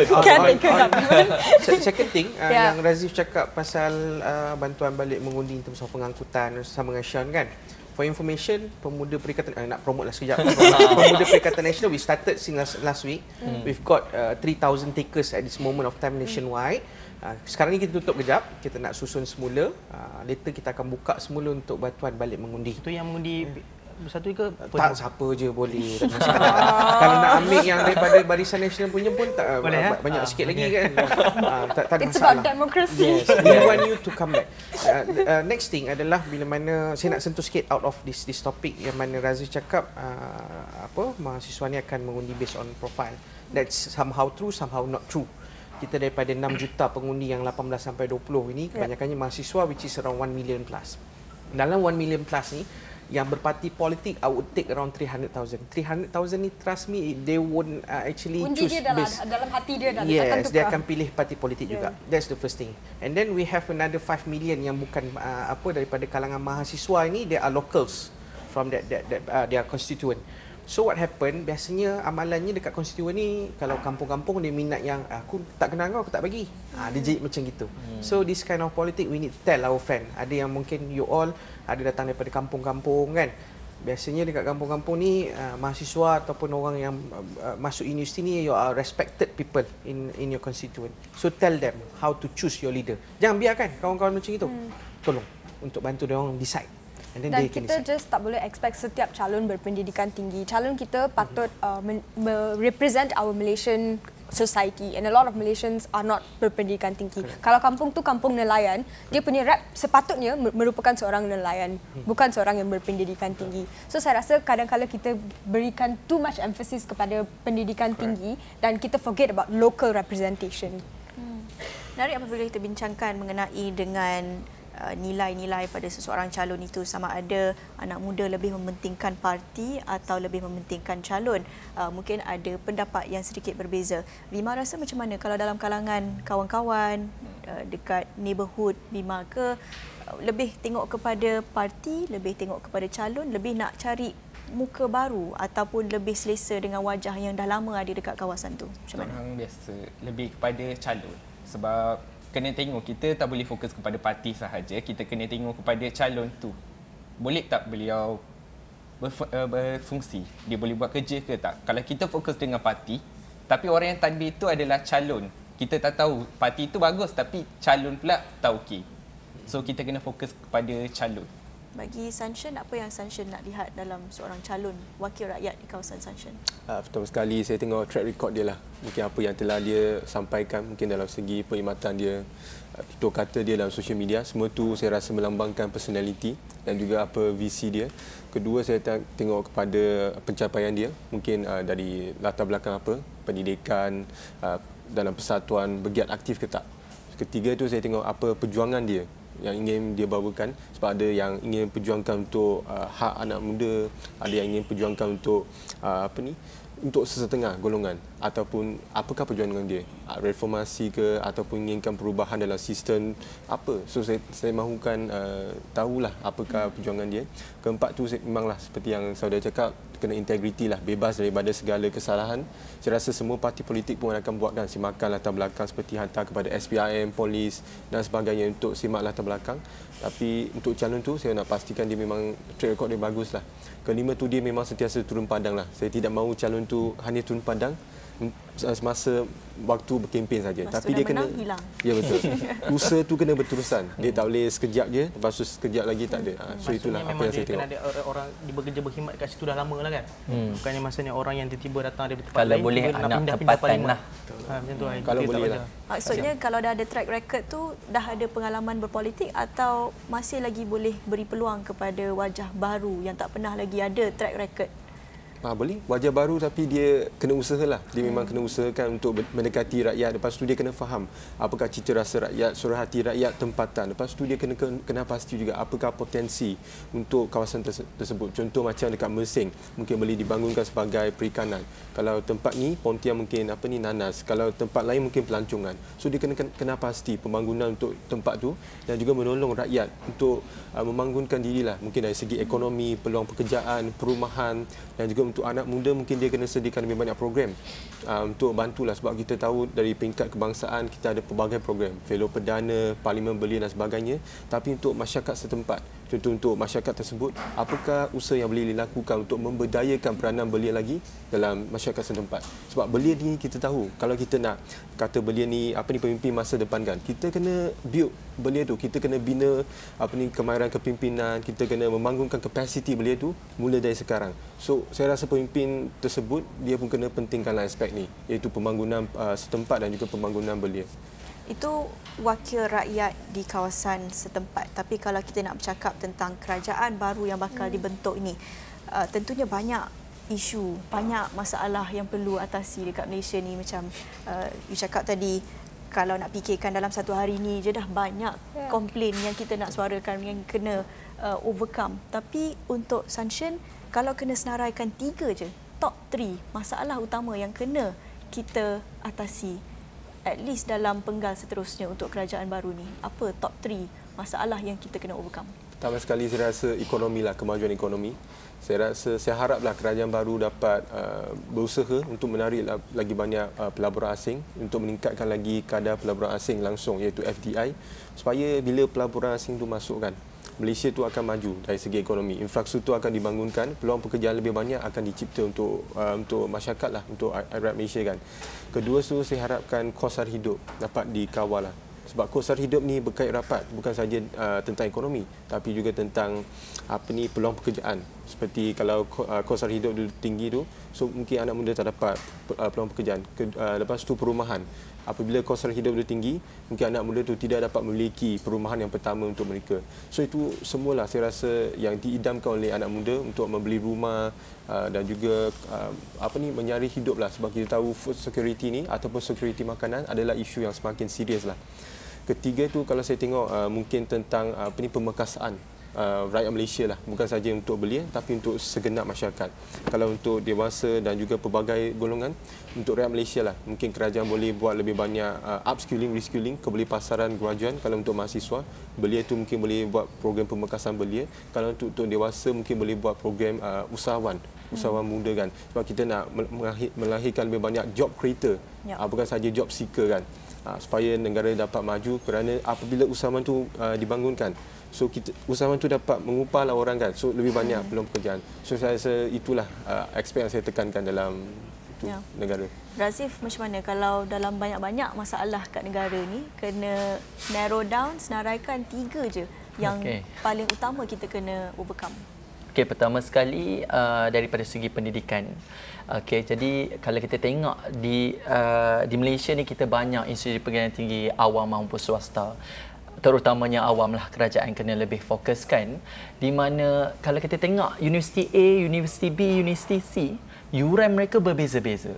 Second thing yang Razif cakap pasal bantuan balik mengundi in terms of pengangkutan sama dengan Sean kan. For information, Pemuda Perikatan nak promote lah sekejap. Pemuda Perikatan Nasional, we started since last week. We've got 3,000 takers at this moment of time nationwide. Sekarang ni kita tutup kejap, kita nak susun semula. Later kita akan buka semula untuk bantuan balik mengundi. Itu yang mengundi bersatu ke? Tak, siapa je boleh. Kalau nak ambil yang daripada Barisan Nasional punya pun tak boleh, banyak sikit lagi kan. Tak ada It's masalah. about democracy. Yes, we want you to come back. Next thing adalah bila mana saya nak sentuh sikit out of this topic yang mana Razif cakap mahasiswa ni akan mengundi based on profile. That's somehow true, somehow not true. Kita daripada 6 juta pengundi yang 18 sampai 20 ini kebanyakannya mahasiswa, which is around 1 million plus. Dalam 1 million plus ni yang berparti politik, I would take around 300,000. 300,000 ni, trust me, they won't actually Undi choose dia based. dalam hati dia dah. Yes, dia akan pilih parti politik juga. That's the first thing. And then we have another 5 million yang bukan daripada kalangan mahasiswa ini, they are locals from their constituent. So what happen, biasanya amalannya dekat konstituen ni, kalau kampung-kampung dia minat yang aku tak kenal kau, aku tak bagi. Dia jadi macam gitu. So this kind of politic we need to tell our friend. Ada yang mungkin you all ada datang daripada kampung-kampung kan. Biasanya dekat kampung-kampung ni mahasiswa ataupun orang yang masuk universiti ni, you are respected people in your constituent. So tell them how to choose your leader. Jangan biarkan kawan-kawan macam itu. Tolong untuk bantu dia orang decide. Dan kita just tak boleh expect setiap calon berpendidikan tinggi. Calon kita patut represent our Malaysian society, and a lot of Malaysians are not berpendidikan tinggi. Kalau kampung tu kampung nelayan, dia punya rep sepatutnya merupakan seorang nelayan, bukan seorang yang berpendidikan tinggi. So saya rasa kadang-kadang kita berikan too much emphasis kepada pendidikan tinggi dan kita forget about local representation. Menarik apabila kita bincangkan mengenai dengan nilai-nilai pada seseorang calon itu, sama ada anak muda lebih mementingkan parti atau lebih mementingkan calon. Mungkin ada pendapat yang sedikit berbeza. Bima rasa macam mana kalau dalam kalangan kawan-kawan dekat neighborhood Bima ke, lebih tengok kepada parti, lebih tengok kepada calon, lebih nak cari muka baru ataupun lebih selesa dengan wajah yang dah lama ada dekat kawasan tu? Macam mana? Orang biasa lebih kepada calon, sebab kena tengok, kita tak boleh fokus kepada parti sahaja, kita kena tengok kepada calon tu. Boleh tak beliau berfungsi? Dia boleh buat kerja ke tak? Kalau kita fokus dengan parti, tapi orang yang tadbir itu adalah calon, kita tak tahu parti itu bagus tapi calon pula tak okey. So kita kena fokus kepada calon. Bagi Sunshine, apa yang Sunshine nak lihat dalam seorang calon wakil rakyat di kawasan Sunshine? Pertama sekali saya tengok track record dia lah. Mungkin apa yang telah dia sampaikan, mungkin dalam segi perkhidmatan dia, tutur kata dia dalam social media, semua tu saya rasa melambangkan personality dan juga apa visi dia. Kedua, saya tengok kepada pencapaian dia, mungkin dari latar belakang apa, pendidikan, dalam persatuan, bergiat aktif ke tak. Ketiga tu saya tengok apa perjuangan dia yang ingin dia bawakan, sebab ada yang ingin perjuangkan untuk hak anak muda, ada yang ingin perjuangkan untuk untuk sesetengah golongan, ataupun apakah perjuangan dia, reformasi ke ataupun inginkan perubahan dalam sistem apa. So saya mahukan tahulah apakah perjuangan dia. Keempat tu memanglah seperti yang saudara cakap, kena integriti lah, bebas daripada segala kesalahan. Saya rasa semua parti politik pun akan buatkan simakan latar belakang seperti hantar kepada SPRM, polis dan sebagainya untuk simak latar belakang. Tapi untuk calon tu saya nak pastikan dia memang track record dia bagus lah. Kelima tu dia memang sentiasa turun padang lah. Saya tidak mahu calon tu hanya turun padang semasa waktu berkempen saja, tapi dia kena hilang. Ya betul. Usaha tu kena berterusan. Dia tak boleh sekejap je, lepas tu sekejap lagi tak ada. So itulah apa yang saya tengok. Maksudnya memang ada orang bekerja berkhidmat kat situ dah lama lah kan. Bukannya masanya orang yang tiba-tiba datang dari tempat kalau lain, boleh anak tempatan lah. Macam tu. Kalau boleh lah. Maksudnya kalau dah ada track record tu, dah ada pengalaman berpolitik atau masih lagi boleh beri peluang kepada wajah baru yang tak pernah lagi ada track record? Boleh. Wajah baru tapi dia kena usahalah. Dia memang kena usahakan untuk mendekati rakyat. Lepas tu dia kena faham apakah cita rasa rakyat, suara hati rakyat tempatan. Lepas tu dia kena pasti juga apakah potensi untuk kawasan tersebut. Contoh macam dekat Mersing, mungkin boleh dibangunkan sebagai perikanan. Kalau tempat ni Pontian mungkin nanas. Kalau tempat lain mungkin pelancongan. So dia kena pasti pembangunan untuk tempat tu dan juga menolong rakyat untuk membangunkan dirilah. Mungkin dari segi ekonomi, peluang pekerjaan, perumahan, dan juga untuk anak muda mungkin dia kena sediakan lebih banyak program untuk bantulah, sebab kita tahu dari peringkat kebangsaan kita ada pelbagai program, fellow perdana, parlimen belia dan sebagainya, tapi untuk masyarakat setempat Contoh untuk masyarakat tersebut, apakah usaha yang boleh dilakukan untuk memberdayakan peranan belia lagi dalam masyarakat setempat. Sebab belia ni kita tahu, kalau kita nak kata belia ni pemimpin masa depan kan, kita kena build belia tu, kita kena bina kemahiran kepimpinan, kita kena membangunkan kapasiti belia tu mula dari sekarang. So saya rasa pemimpin tersebut dia pun kena pentingkanlah aspek ni, iaitu pembangunan setempat dan juga pembangunan belia. Itu wakil rakyat di kawasan setempat. Tapi kalau kita nak bercakap tentang kerajaan baru yang bakal dibentuk ini, tentunya banyak isu, banyak masalah yang perlu atasi dekat Malaysia ni. Macam you cakap tadi, kalau nak fikirkan dalam satu hari ni je dah banyak komplain yang kita nak suarakan, yang kena overcome. Tapi untuk Sunshine, kalau kena senaraikan 3 je, top 3 masalah utama yang kena kita atasi, at least dalam penggal seterusnya untuk kerajaan baru ni, apa top 3 masalah yang kita kena overcome? Pertama sekali saya rasa ekonomi lah, kemajuan ekonomi. Saya haraplah kerajaan baru dapat berusaha untuk menarik lagi banyak pelaburan asing, untuk meningkatkan lagi kadar pelaburan asing langsung, iaitu FDI, supaya bila pelaburan asing itu masuk kan, Malaysia tu akan maju dari segi ekonomi. Infrastruktur akan dibangunkan, peluang pekerjaan lebih banyak akan dicipta untuk masyarakat lah, untuk rakyat Malaysia kan. Kedua tu saya harapkan kos sara hidup dapat dikawal lah. Sebab kos sara hidup ni berkait rapat bukan saja tentang ekonomi, tapi juga tentang peluang pekerjaan. Seperti kalau kos sara hidup tinggi tu, so mungkin anak muda tak dapat peluang pekerjaan. Lepas tu perumahan. Apabila kos sara hidup tinggi, mungkin anak muda tu tidak dapat memiliki perumahan yang pertama untuk mereka. So itu semualah saya rasa yang diidamkan oleh anak muda untuk membeli rumah dan juga menyari hidup lah. Sebab kita tahu food security ni ataupun security makanan adalah isu yang semakin serius lah. Ketiga tu kalau saya tengok mungkin tentang pemekasan rakyat Malaysia lah, bukan saja untuk belia tapi untuk segenap masyarakat. Kalau untuk dewasa dan juga pelbagai golongan, untuk rakyat Malaysia lah, mungkin kerajaan boleh buat lebih banyak upskilling, reskilling, kebeli pasaran graduan. Kalau untuk mahasiswa, belia tu mungkin boleh buat program pemekasan belia. Kalau untuk dewasa mungkin boleh buat program usahawan muda kan. Sebab kita nak melahirkan lebih banyak job creator, bukan saja job seeker kan. Supaya negara dapat maju, kerana apabila usahawan tu dibangunkan, so usahawan tu dapat mengupahlah orang kan, so lebih banyak peluang pekerjaan. So saya rasa itulah aspek yang saya tekankan dalam negara. Razif, macam mana kalau dalam banyak-banyak masalah kat negara ni, kena narrow down, senaraikan 3 je yang paling utama kita kena overcome? Okey, pertama sekali daripada segi pendidikan. Okey, jadi kalau kita tengok di Malaysia ni, kita banyak institusi perguruan tinggi awam maupun swasta. Terutamanya awam lah, kerajaan kena lebih fokuskan. Di mana kalau kita tengok Universiti A, Universiti B, Universiti C, yuran mereka berbeza-beza.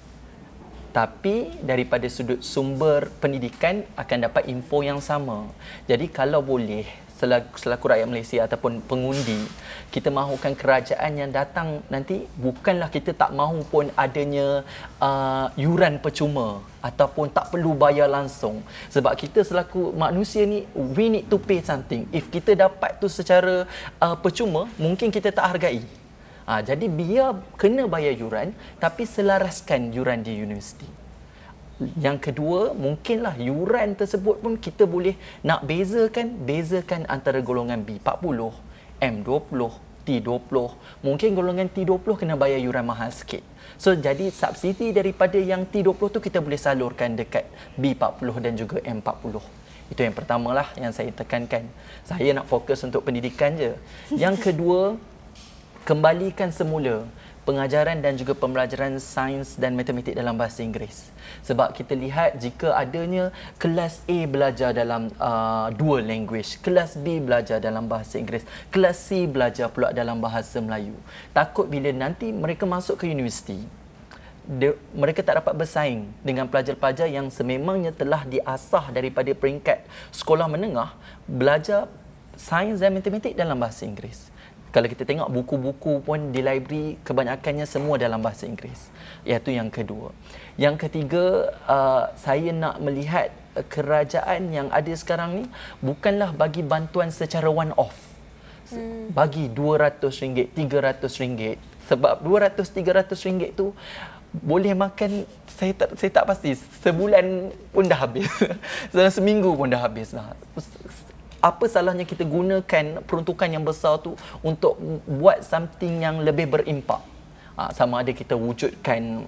Tapi daripada sudut sumber pendidikan akan dapat info yang sama. Jadi kalau boleh, selaku rakyat Malaysia ataupun pengundi, kita mahukan kerajaan yang datang nanti, bukanlah kita tak mahu pun adanya yuran percuma ataupun tak perlu bayar langsung. Sebab kita selaku manusia ni, we need to pay something. If kita dapat tu secara percuma, mungkin kita tak hargai. Jadi biar kena bayar yuran, tapi selaraskan yuran di universiti. Yang kedua, mungkinlah yuran tersebut pun kita boleh nak bezakan antara golongan B40, M20, T20. Mungkin golongan T20 kena bayar yuran mahal sikit. So jadi subsidi daripada yang T20 tu kita boleh salurkan dekat B40 dan juga M40. Itu yang pertamalah yang saya tekankan. Saya nak fokus untuk pendidikan je. Yang kedua, kembalikan semula pengajaran dan juga pembelajaran sains dan matematik dalam bahasa Inggeris. Sebab kita lihat jika adanya kelas A belajar dalam dual language, kelas B belajar dalam bahasa Inggeris, kelas C belajar pula dalam bahasa Melayu. Takut bila nanti mereka masuk ke universiti, mereka tak dapat bersaing dengan pelajar-pelajar yang sememangnya telah diasah daripada peringkat sekolah menengah belajar sains dan matematik dalam bahasa Inggeris. Kalau kita tengok buku-buku pun di library, kebanyakannya semua dalam bahasa Inggeris. Iaitu yang kedua. Yang ketiga, saya nak melihat kerajaan yang ada sekarang ni bukanlah bagi bantuan secara one-off. Bagi RM200, RM300. Sebab RM200, RM300 tu boleh makan, saya tak pasti, sebulan pun dah habis. Dalam seminggu pun dah habis lah. apa salahnya kita gunakan peruntukan yang besar tu untuk buat something yang lebih berimpak. Sama ada kita wujudkan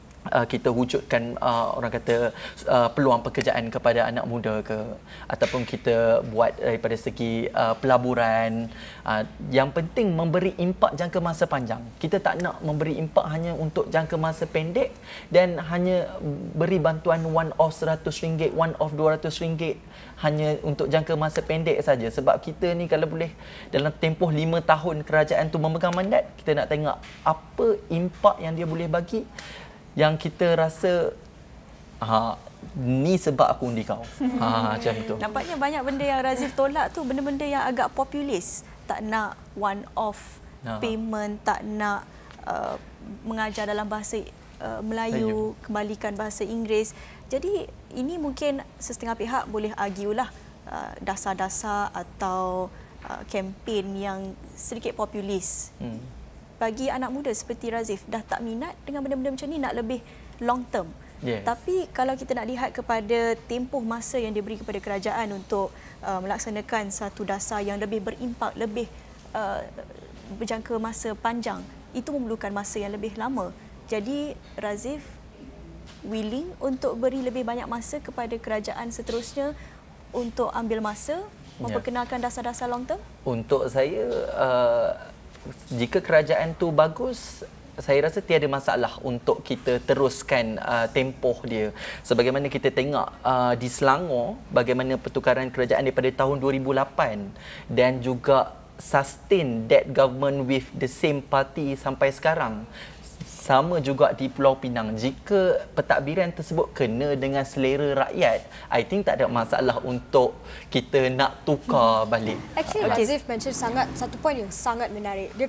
orang kata peluang pekerjaan kepada anak muda ke, ataupun kita buat daripada segi pelaburan. Yang penting memberi impak jangka masa panjang. Kita tak nak memberi impak hanya untuk jangka masa pendek dan hanya beri bantuan one off RM100, one off RM200 hanya untuk jangka masa pendek saja. Sebab kita ni kalau boleh dalam tempoh 5 tahun kerajaan tu memegang mandat, kita nak tengok apa impak yang dia boleh bagi, yang kita rasa ni sebab aku undi kau. Macam tu. Nampaknya banyak benda yang Razif tolak tu benda-benda yang agak populis. Tak nak one off payment, tak nak mengajar dalam bahasa Melayu, kembalikan bahasa Inggeris. Jadi ini mungkin setengah pihak boleh argue lah dasar-dasar atau kempen yang sedikit populis. Bagi anak muda seperti Razif dah tak minat dengan benda-benda macam ni, nak lebih long term. Yes. Tapi kalau kita nak lihat kepada tempoh masa yang diberi kepada kerajaan untuk melaksanakan satu dasar yang lebih berimpak, lebih berjangka masa panjang, itu memerlukan masa yang lebih lama. Jadi Razif willing untuk beri lebih banyak masa kepada kerajaan seterusnya untuk ambil masa memperkenalkan dasar-dasar long term? Untuk saya, jika kerajaan tu bagus, saya rasa tiada masalah untuk kita teruskan tempoh dia. Sebagaimana kita tengok di Selangor, bagaimana pertukaran kerajaan daripada tahun 2008 dan juga sustain that government with the same party sampai sekarang. Sama juga di Pulau Pinang. Jika pentadbiran tersebut kena dengan selera rakyat, I think tak ada masalah untuk kita nak tukar balik. Actually, Razif mention satu point yang sangat menarik. Dia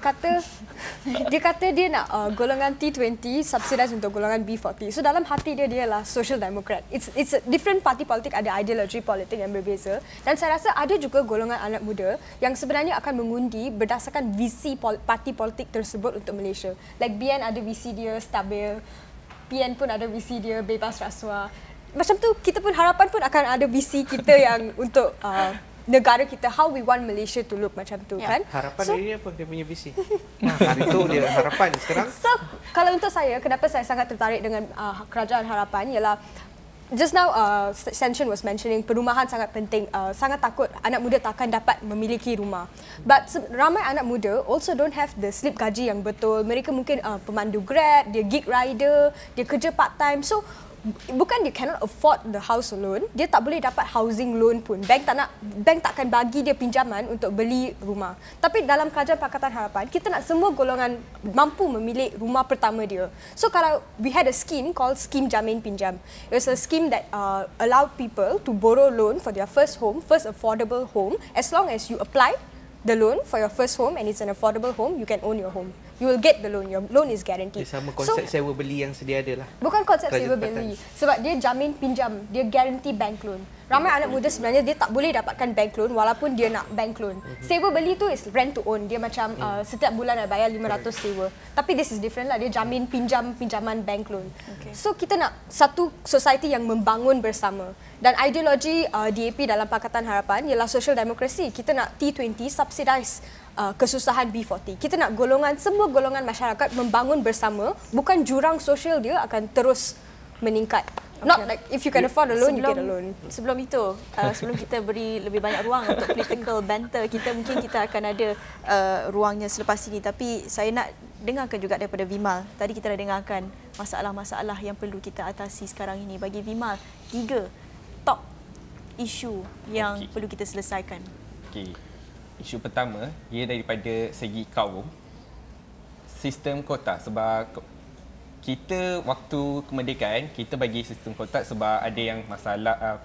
kata dia nak golongan T20 subsidize untuk golongan B40. So dalam hati dia lah social democrat. It's a different party politik, ada ideologi politik yang berbeza. Dan saya rasa ada juga golongan anak muda yang sebenarnya akan mengundi berdasarkan visi parti politik tersebut untuk Malaysia. Like BN ada visi dia stabil, PN pun ada visi dia bebas rasuah. Macam tu kita pun harapan pun akan ada visi kita yang untuk negara kita, how we want Malaysia to look, macam tu kan. Harapan dia apa, dia punya visi. Hari tu dia harapan sekarang. So kalau untuk saya, kenapa saya sangat tertarik dengan kerajaan harapan ialah just now Senshin was mentioning perumahan sangat penting. Sangat takut anak muda takkan dapat memiliki rumah. But ramai anak muda also don't have the slip gaji yang betul. Mereka mungkin pemandu Grab, dia gig rider, dia kerja part time. So bukan dia cannot afford the house loan, dia tak boleh dapat housing loan pun. Bank takkan bagi dia pinjaman untuk beli rumah. Tapi dalam kerajaan Pakatan Harapan, kita nak semua golongan mampu memilih rumah pertama dia. So kalau we had a scheme called Scheme Jamin Pinjam. It was a scheme that allowed people to borrow loan for their first home, first affordable home. As long as you apply the loan for your first home and it's an affordable home, you can own your home. You will get the loan. Your loan is guaranteed. Dia sama konsep sewa beli yang sedia ada lah. Bukan konsep sewa beli. Sebab dia jamin pinjam. Dia guarantee bank loan. Ramai anak muda sebenarnya dia tak boleh dapatkan bank loan walaupun dia nak bank loan. Sewa beli tu is rent to own. Dia macam setiap bulan nak bayar 500 sewa. Tapi this is different lah. Dia jamin pinjaman bank loan. So kita nak satu society yang membangun bersama. Dan ideologi DAP dalam Pakatan Harapan ialah social demokrasi. Kita nak T20 subsidize kesusahan B40. Kita nak semua golongan masyarakat membangun bersama, bukan jurang sosial dia akan terus meningkat. Not like if you can afford a loan, you get a loan. Sebelum itu, sebelum kita beri lebih banyak ruang untuk political banter, mungkin kita akan ada ruangnya selepas ini. Tapi saya nak dengarkan juga daripada Vimal. Tadi kita dah dengarkan masalah-masalah yang perlu kita atasi sekarang ini. Bagi Vimal, 3 top isu yang perlu kita selesaikan. Isu pertama, ia daripada segi kaum, sistem kota. Sebab kita waktu kemerdekaan, kita bagi sistem kota sebab ada yang masalah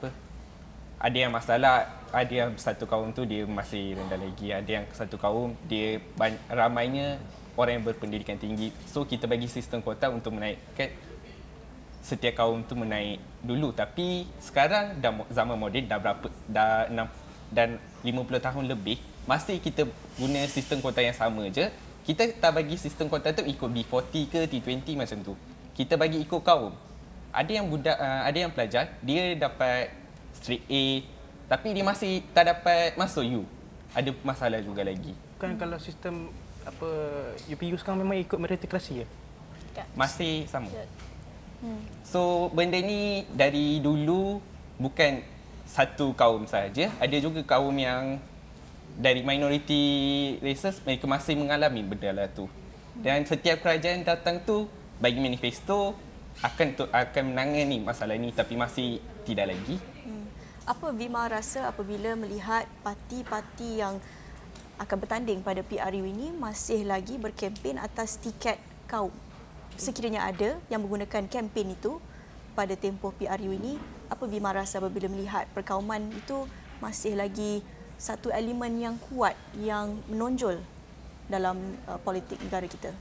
ada yang satu kaum tu dia masih rendah lagi, ada yang satu kaum dia ramainya orang yang berpendidikan tinggi. So kita bagi sistem kota untuk menaikkan setiap kaum tu menaik dulu. Tapi sekarang dah zaman moden, dah 50 tahun lebih, masih kita guna sistem kota yang sama je. Kita tak bagi sistem kota tu ikut B40 ke T20 macam tu. Kita bagi ikut kaum. Ada yang pelajar, dia dapat straight A, tapi dia masih tak dapat masuk U. Ada masalah juga lagi. Bukan kalau sistem UPU sekarang memang ikut meritokrasi ya? Masih sama. So benda ni dari dulu bukan satu kaum saja, ada juga kaum yang dari minority races mereka masih mengalami benda lah tu. Dan setiap kerajaan datang tu bagi manifesto akan menangani masalah ni, tapi masih tidak lagi. Apa Vima rasa apabila melihat parti-parti yang akan bertanding pada PRU ini masih lagi berkempen atas tiket kaum? Sekiranya ada yang menggunakan kempen itu pada tempoh PRU ini, apa Vima rasa apabila melihat perkauman itu masih lagi satu elemen yang kuat yang menonjol dalam politik negara kita?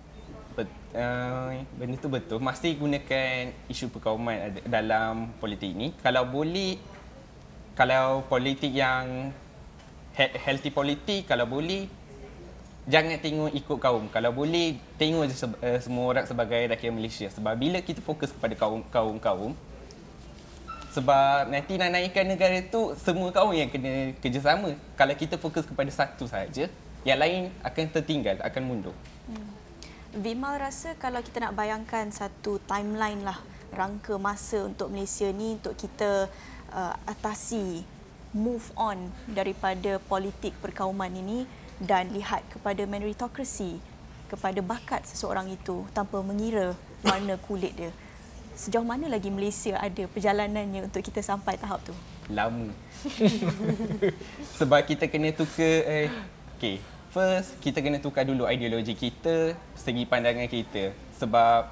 Benda tu betul, masih gunakan isu perkauman dalam politik ini. Kalau boleh, kalau politik yang healthy politik, kalau boleh jangan tengok ikut kaum. Kalau boleh tengok je semua orang sebagai rakyat Malaysia. Sebab bila kita fokus kepada kaum-kaum, sebab nanti nak naikkan negara tu semua kaum yang kena kerjasama. Kalau kita fokus kepada satu sahaja, yang lain akan tertinggal, akan mundur. Vima rasa kalau kita nak bayangkan satu timeline lah, rangka masa untuk Malaysia ni untuk kita atasi, move on daripada politik perkauman ini dan lihat kepada meritokrasi, kepada bakat seseorang itu tanpa mengira warna kulit dia. Sejauh mana lagi Malaysia ada perjalanannya untuk kita sampai tahap tu? Lama. Sebab kita kena tukar, first kita kena tukar dulu ideologi kita, segi pandangan kita. Sebab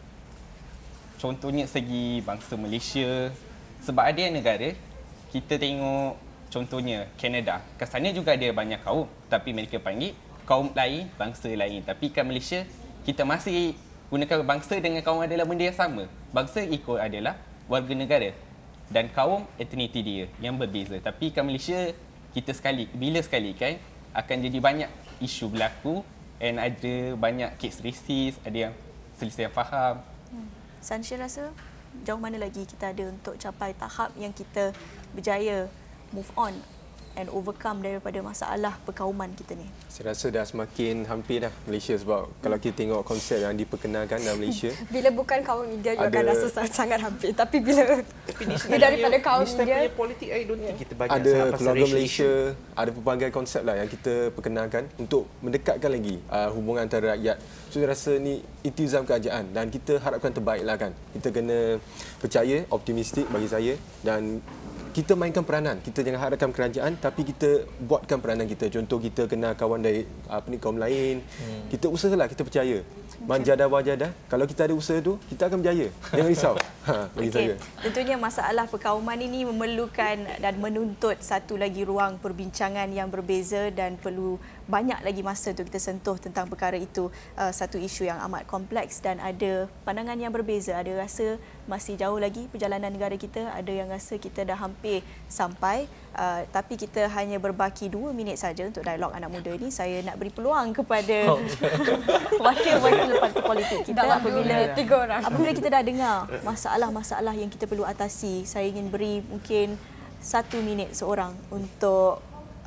contohnya segi bangsa Malaysia, sebab ada yang negara, kita tengok contohnya Kanada. Kat sana juga ada banyak kaum, tapi mereka panggil kaum lain, bangsa lain. Tapi kat Malaysia, kita masih gunakan bangsa dengan kaum adalah benda yang sama. Bangsa ikut adalah warga negara dan kaum etniti dia yang berbeza. Tapi kat Malaysia, kita bila sekali kan akan jadi banyak isu berlaku dan ada banyak kes resis, ada yang selisih faham. Sansha rasa jauh mana lagi kita ada untuk capai tahap yang kita berjaya move on and overcome daripada masalah perkauman kita ni? Saya rasa dah semakin hampir dah Malaysia, sebab kalau kita tengok konsep yang diperkenalkan dalam Malaysia, bila bukan kaum India you akan rasa sangat hampir, tapi bila daripada kaum India, politik I don't think kita banyak ada keluarga Malaysia, ada pelbagai konsep lah yang kita perkenalkan untuk mendekatkan lagi hubungan antara rakyat. So saya rasa ni iktizam kerajaan dan kita harapkan terbaik lah kan. Kita kena percaya, optimistik bagi saya, dan kita mainkan peranan. Kita jangan harapkan kerajaan, tapi kita buatkan peranan kita. Contoh kita kenal kawan dari kaum lain. Kita usahalah, kita percaya. Manjadah wajadah, kalau kita ada usaha tu, kita akan berjaya. Jangan risau. Bagi saya. Tentunya masalah perkauman ini memerlukan dan menuntut satu lagi ruang perbincangan yang berbeza dan perlu banyak lagi masa untuk kita sentuh tentang perkara itu. Satu isu yang amat kompleks dan ada pandangan yang berbeza. Ada rasa masih jauh lagi perjalanan negara kita, ada yang rasa kita dah hampir sampai. Tapi kita hanya berbaki 2 minit saja untuk dialog anak muda ini. Saya nak beri peluang kepada wakil-wakil parti politik kita apabila kita dah dengar masalah-masalah yang kita perlu atasi. Saya ingin beri mungkin 1 minit seorang untuk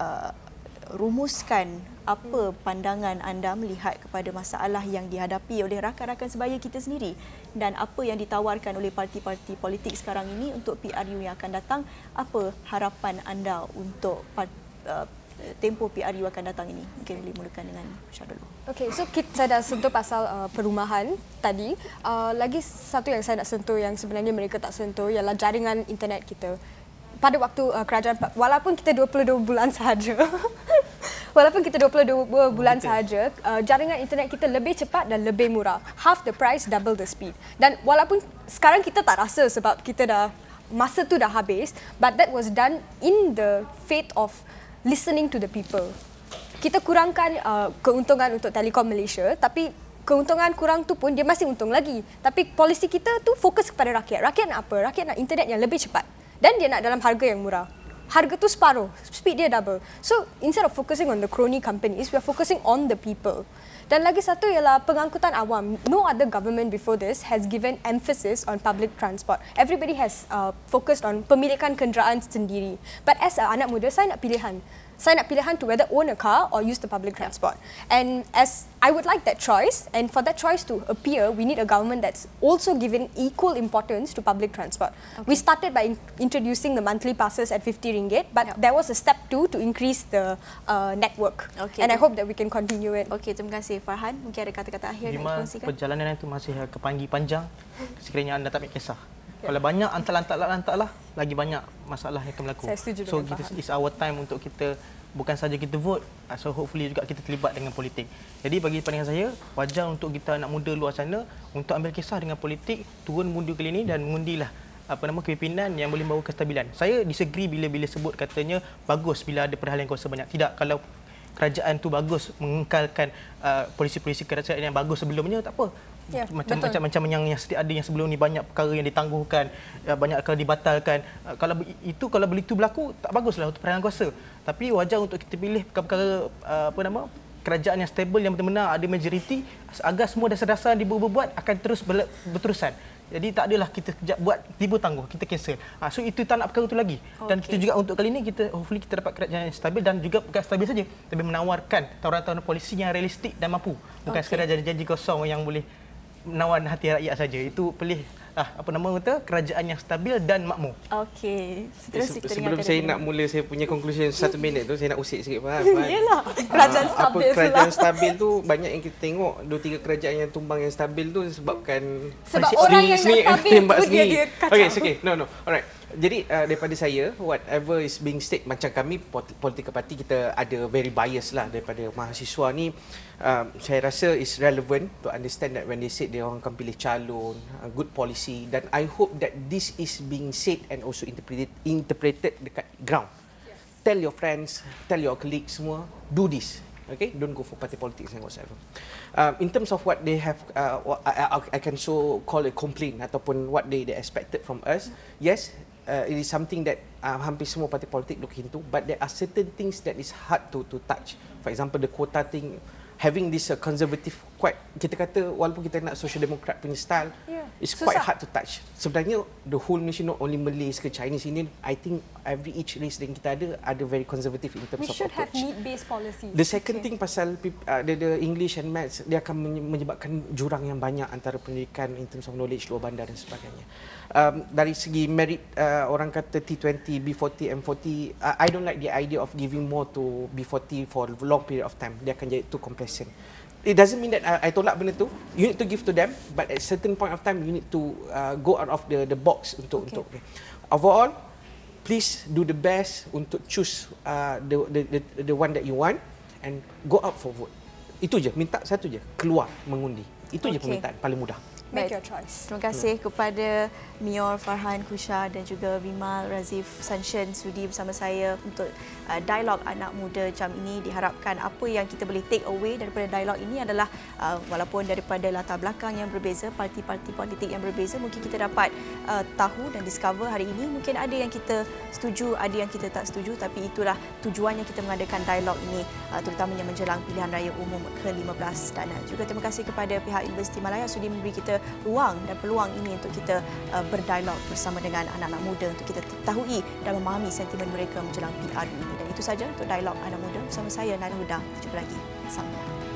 rumuskan apa pandangan anda melihat kepada masalah yang dihadapi oleh rakan-rakan sebaya kita sendiri dan apa yang ditawarkan oleh parti-parti politik sekarang ini untuk PRU yang akan datang. Apa harapan anda untuk tempoh PRU akan datang ini? Mungkin boleh mulakan dengan Syah dulu. Okay, so saya dah sentuh pasal perumahan tadi. Lagi satu yang saya nak sentuh yang sebenarnya mereka tak sentuh ialah jaringan internet kita. Pada waktu kerajaan, walaupun kita 22 bulan sahaja, jaringan internet kita lebih cepat dan lebih murah. Half the price, double the speed. Dan walaupun sekarang kita tak rasa sebab kita masa tu dah habis, but that was done in the faith of listening to the people. Kita kurangkan keuntungan untuk Telekom Malaysia, tapi keuntungan kurang tu pun dia masih untung lagi. Tapi polisi kita tu fokus kepada rakyat. Rakyat nak apa? Rakyat nak internet yang lebih cepat. Dan dia nak dalam harga yang murah. harga tu separuh, speed dia double. So instead of focusing on the crony companies, we are focusing on the people. Dan lagi satu ialah pengangkutan awam. No other government before this has given emphasis on public transport. Everybody has focused on pemilikan kenderaan sendiri. But as a anak muda, saya nak pilihan. Saya nak pilihan to whether own a car or use the public transport. And as I would like that choice, and for that choice to appear, we need a government that's also giving equal importance to public transport. We started by introducing the monthly passes at RM50, but there was a step 2 to increase the network. And I hope that we can continue it. Okey, terima kasih Farhan. Mungkin ada kata-kata akhir nak dikongsikan. Perjalanan itu masih kepangi panjang sekiranya anda tak ambil kisah. Kalau banyak lantak-lantak lagi banyak masalah yang akan berlaku. Saya setuju So dengan it's our time untuk kita bukan saja kita vote, so hopefully juga kita terlibat dengan politik. Jadi bagi pandangan saya, wajar untuk kita anak muda luar sana untuk ambil kisah dengan politik, turun mundur kali ini dan mengundilah kepimpinan yang boleh membawa kestabilan. Saya disagree bila sebut katanya bagus bila ada perhalian kuasa banyak. Tidak, kalau kerajaan tu bagus mengekalkan polisi-polisi kerajaan yang bagus sebelumnya, tak apa. Ya, macam yang ada yang sebelum ni banyak perkara yang ditangguhkan, banyak perkara dibatalkan. Kalau itu berlaku tak baguslah untuk perhalian kuasa. Tapi wajar untuk kita pilih perkara kerajaan yang stabil, yang benar-benar ada majoriti agar semua dasar-dasar yang dibuat akan terus berterusan. Jadi tak adalah kita buat tiba tangguh, kita cancel. So itu tak nak perkara itu lagi. Dan kita juga untuk kali ini hopefully kita dapat kerajaan yang stabil dan juga bukan stabil saja, tapi menawarkan tawaran-tawaran polisi yang realistik dan mampu. Bukan sekadar janji-janji kosong yang boleh menawan hati rakyat saja. Itu pilih kerajaan yang stabil dan makmur. Okey. Sebelum saya nak mula saya punya conclusion 1 minit tu, saya nak usik sikit Faham. Yalah, kerajaan stabil. Kerajaan stabil tu banyak yang kita tengok 2-3 kerajaan yang tumbang yang stabil tu sebab orang yang stabil tembak tu sendiri. dia kacau. Okay. No. Alright. Jadi daripada saya, whatever is being said, macam kami political party kita ada very bias lah daripada mahasiswa ni. Saya rasa is relevant to understand that when they said dia orang akan pilih calon, good policy, dan I hope that this is being said and also interpreted dekat ground. Tell your friends, tell your colleagues semua, do this. Okay, don't go for party politics and whatsoever. In terms of what they have, I can so call a complaint ataupun what they expected from us. Yes, it is something that hampir semua parti politik look into, but there are certain things that is hard to touch. For example, the quota thing, having this conservative, quite kita kata walaupun kita nak social democrat punya style, it's quite hard to touch. Sebenarnya the whole nation, not only Malays ke Chinese, Indian, I think each race yang kita ada very conservative in terms of approach. We should have need-based policies. The second thing pasal the English and Maths, dia akan menyebabkan jurang yang banyak antara pendidikan in terms of knowledge luar bandar dan sebagainya. Dari segi merit, orang kata T20, B40, M40, I don't like the idea of giving more to B40 for a long period of time. Dia akan jadi too complacent. It doesn't mean that I tolak benda tu. You need to give to them, but at certain point of time you need to go out of the box untuk. Overall, please do the best untuk choose the one that you want and go out for vote. Itu je, minta satu je, keluar mengundi. Itu je permintaan paling mudah. Make your choice. Terima kasih kepada Mior, Farhan, Kusha dan juga Vimal, Razif, Sanshan sudi bersama saya untuk dialog anak muda jam ini. Diharapkan apa yang kita boleh take away daripada dialog ini adalah walaupun daripada latar belakang yang berbeza, parti-parti politik yang berbeza, mungkin kita dapat tahu dan discover hari ini. Mungkin ada yang kita setuju, ada yang kita tak setuju, tapi itulah tujuannya kita mengadakan dialog ini, terutamanya menjelang pilihan raya umum ke-15. Dan juga terima kasih kepada pihak Universiti Malaya sudi memberi kita ruang dan peluang ini untuk kita berdialog bersama dengan anak-anak muda untuk kita ketahui dan memahami sentimen mereka menjelang PRU ini. Dan itu saja untuk dialog anak muda bersama saya, Naila Huda. Jumpa lagi. Salam.